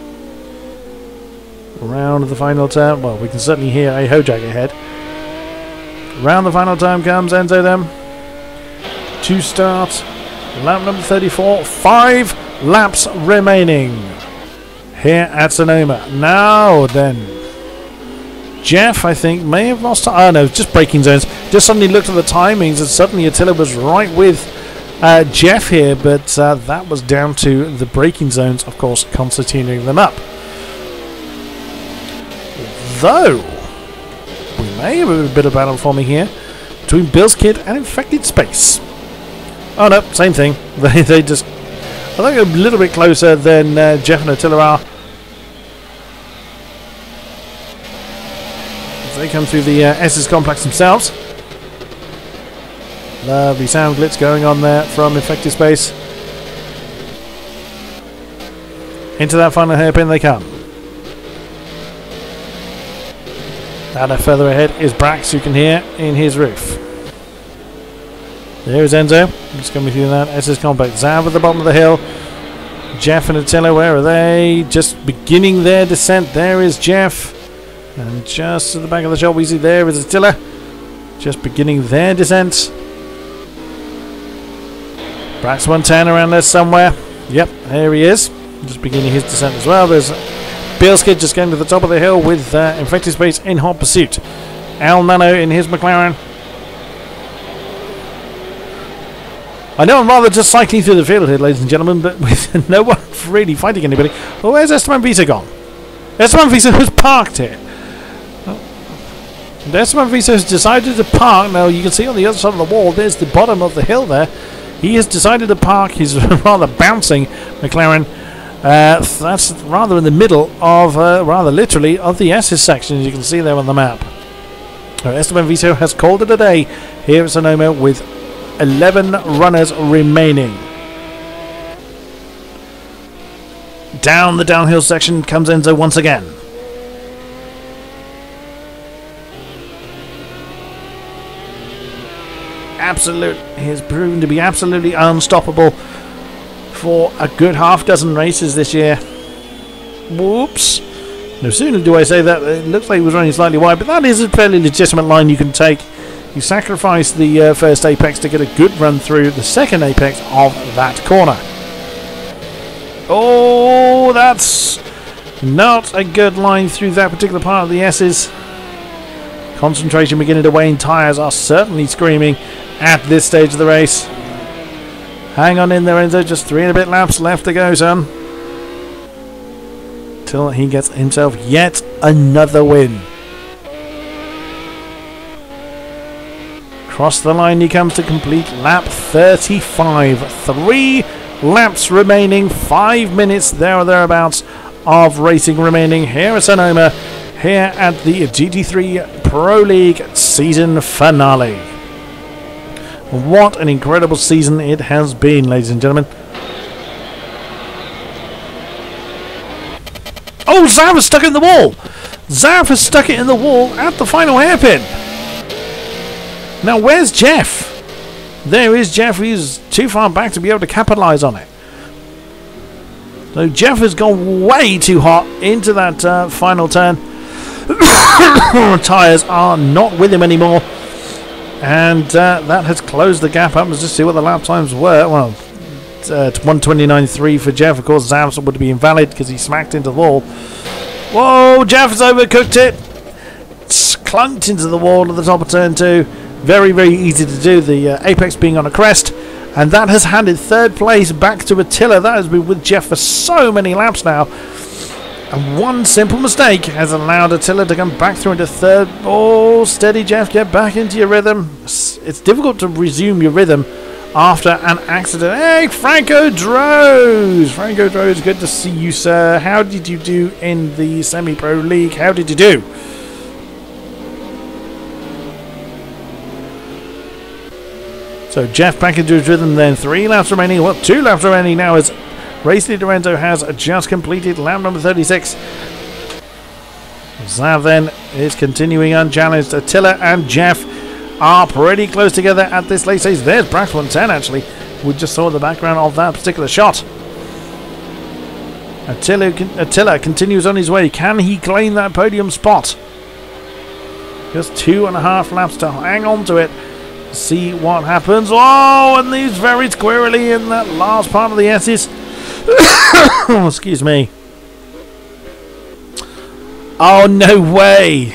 Round the final turn. Well, we can certainly hear a Kodiak ahead. Round the final turn comes Enzo then. To start lap number thirty-four. Five laps remaining here at Sonoma. Now then, Jeff, I think, may have lost. Oh no, just braking zones. Just suddenly looked at the timings, and suddenly Attila was right with uh, Jeff here, but uh, that was down to the braking zones, of course, concertinaing them up. Though we may have a bit of battle forming here between Bill's Kid and Infected Space. Oh no, same thing. They they just. I think a little bit closer than uh, Jeff and Attila are. As they come through the uh, S's complex themselves. Lovely sound glitch going on there from Infected Space. Into that final hairpin they come. And further ahead is Brax, you can hear in his roof. There is Enzo, just coming through that S's complex. Zav at the bottom of the hill. Jeff and Attila, where are they? Just beginning their descent. There is Jeff. And just at the back of the shot we see there is Attila. Just beginning their descent. Brax one ten around there somewhere. Yep, there he is. Just beginning his descent as well. There's Bielskid just getting to the top of the hill with uh, Infected Space in hot pursuit. Al Nano in his McLaren. I know I'm rather just cycling through the field here, ladies and gentlemen, but with no one really fighting anybody. Oh, where's Esteban Visa gone? Esteban Visa has parked here. And Esteban Visa has decided to park. Now, you can see on the other side of the wall, there's the bottom of the hill there. He has decided to park his rather bouncing McLaren. Uh, that's rather in the middle of, uh, rather literally, of the S's section, as you can see there on the map. So Esteban Visa has called it a day here at Sonoma with eleven runners remaining. Down the downhill section comes Enzo once again. Absolute, he has proven to be absolutely unstoppable for a good half dozen races this year. Whoops. No sooner do I say that, it looks like he was running slightly wide, but that is a fairly legitimate line you can take. You sacrifice the uh, first apex to get a good run through the second apex of that corner. Oh, that's not a good line through that particular part of the S's. Concentration beginning to wane. Tyres are certainly screaming at this stage of the race. Hang on in there, Enzo. Just three and a bit laps left to go, son. Till he gets himself yet another win. Across the line he comes to complete lap thirty-five. Three laps remaining. Five minutes there or thereabouts of racing remaining here at Sonoma, here at the G T three Pro League season finale. What an incredible season it has been, ladies and gentlemen. Oh, Zav is stuck in the wall. Zav has stuck it in the wall at the final hairpin. Now, where's Jeff? There is Jeff. He's too far back to be able to capitalize on it. So Jeff has gone way too hot into that uh, final turn. Tyres are not with him anymore. And uh, that has closed the gap up. Let's just see what the lap times were. Well, uh, one twenty-nine point three for Jeff. Of course, Zav's would be invalid because he smacked into the wall. Whoa, Jeff's overcooked it. It's clunked into the wall at the top of turn two. Very, very easy to do. The uh, apex being on a crest. And that has handed third place back to Attila. That has been with Jeff for so many laps now. And one simple mistake has allowed Attila to come back through into third. Oh, steady, Jeff. Get back into your rhythm. It's difficult to resume your rhythm after an accident. Hey, Franco Droz. Franco Droz, good to see you, sir. How did you do in the Semi-Pro League? How did you do? So Jeff back into his rhythm then. Three laps remaining. Well, two laps remaining now as Race Leader Enzo has just completed lap number thirty-six. Zav then is continuing unchallenged. Attila and Jeff are pretty close together at this late stage. There's Brax one ten actually. We just saw the background of that particular shot. Attila, Attila continues on his way. Can he claim that podium spot? Just two and a half laps to hang on to it. See what happens. Oh, and he's very squirrely in that last part of the S's. Oh, excuse me. Oh, no way.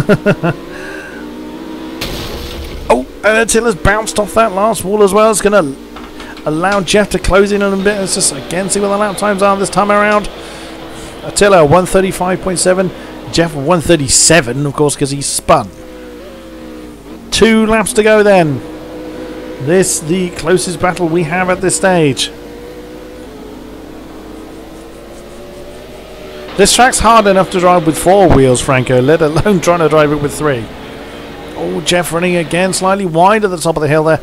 Oh, and Attila's bounced off that last wall as well. It's going to allow Jeff to close in on a bit. Let's just again see what the lap times are this time around. Attila one thirty-five point seven. Jeff one thirty-seven, of course, because he spun. Two laps to go then. This the closest battle we have at this stage. This track's hard enough to drive with four wheels, Franco, let alone trying to drive it with three. Oh, Jeff running again slightly wide at the top of the hill there.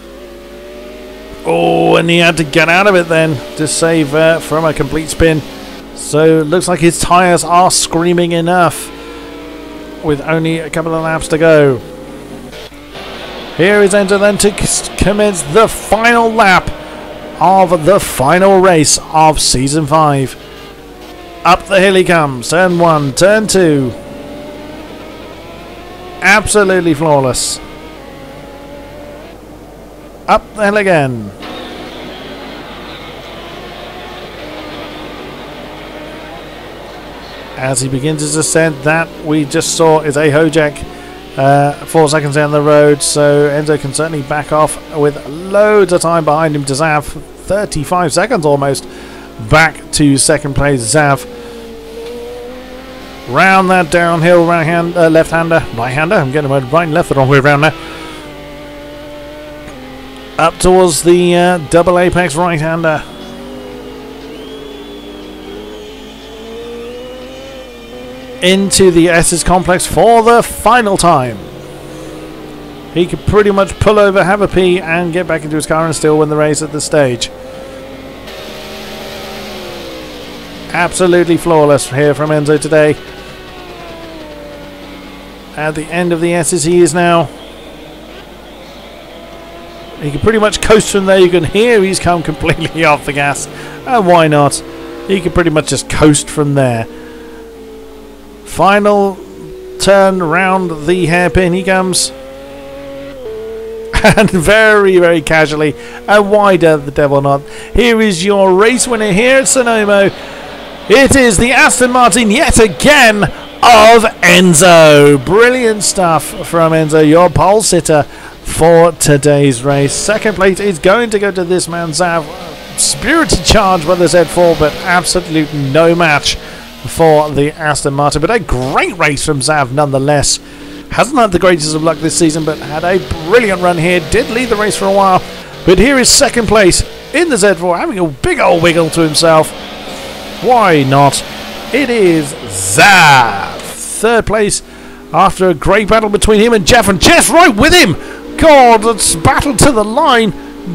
Oh, and he had to get out of it then to save uh, from a complete spin. So it looks like his tyres are screaming enough with only a couple of laps to go. Here is Enzo then to commence the final lap of the final race of Season five. Up the hill he comes. Turn one, turn two. Absolutely flawless. Up the hill again. As he begins his ascent, that we just saw is a Hojak. Uh, four seconds down the road, so Enzo can certainly back off with loads of time behind him to Zav. thirty-five seconds almost back to second place. Zav round that downhill right hand, uh, left hander, right hander. I'm getting my right and left the wrong way around now. Up towards the uh, double apex right hander. Into the S's complex for the final time. He could pretty much pull over, have a pee, and get back into his car and still win the race at this stage. Absolutely flawless here from Enzo today. At the end of the S's he is now. He can pretty much coast from there. You can hear he's come completely off the gas. And why not? He can pretty much just coast from there. Final turn round the hairpin. He comes. And very, very casually, and wider the devil not. Here is your race winner here at Sonoma. It is the Aston Martin yet again of Enzo. Brilliant stuff from Enzo, your pole sitter for today's race. Second place is going to go to this man, Zav. Spirited charge by the Z four, but absolute no match for the Aston Martin. But a great race from Zav nonetheless. Hasn't had the greatest of luck this season, but had a brilliant run here. Did lead the race for a while, but here is second place in the Z four, having a big old wiggle to himself. Why not? It is Zav. Third place after a great battle between him and Jeff, and Jeff right with him. God, it's battle to the line.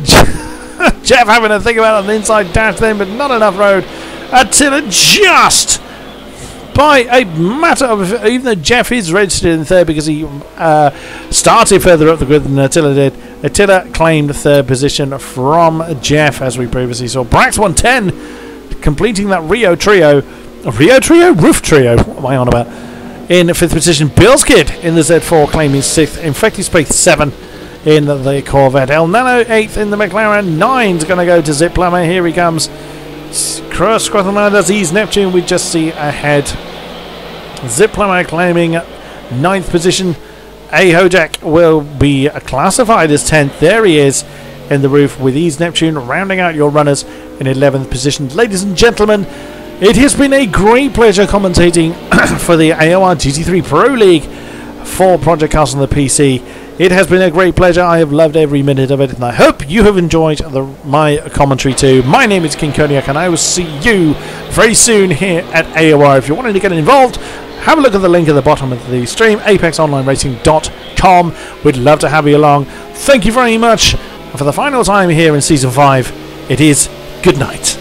Jeff having a think about an inside dash then, but not enough road. Attila just by a matter of, even though Jeff is registered in third because he uh, started further up the grid than Attila did, Attila claimed third position from Jeff, as we previously saw. Brax one ten completing that Rio trio. Rio trio? Roof trio. What am I on about? In fifth position, Bill's Kid in the Z four claiming sixth. In fact, he's placed seven in the Corvette. El Nano eighth in the McLaren. Nine's going to go to Zip Plummer. Here he comes. Cross Scotland does ease Neptune. We just see ahead. Zip Plummer claiming ninth position. A-Hojak will be classified as tenth. There he is in the roof with Ease Neptune rounding out your runners in eleventh position. Ladies and gentlemen, it has been a great pleasure commentating for the A O R G T three Pro League for Project Cast on the P C. It has been a great pleasure. I have loved every minute of it, and I hope you have enjoyed the, my commentary too. My name is King-Kodiak, and I will see you very soon here at A O R. If you're wanting to get involved, have a look at the link at the bottom of the stream, apex online racing dot com. We'd love to have you along. Thank you very much. And for the final time here in Season five, it is good night.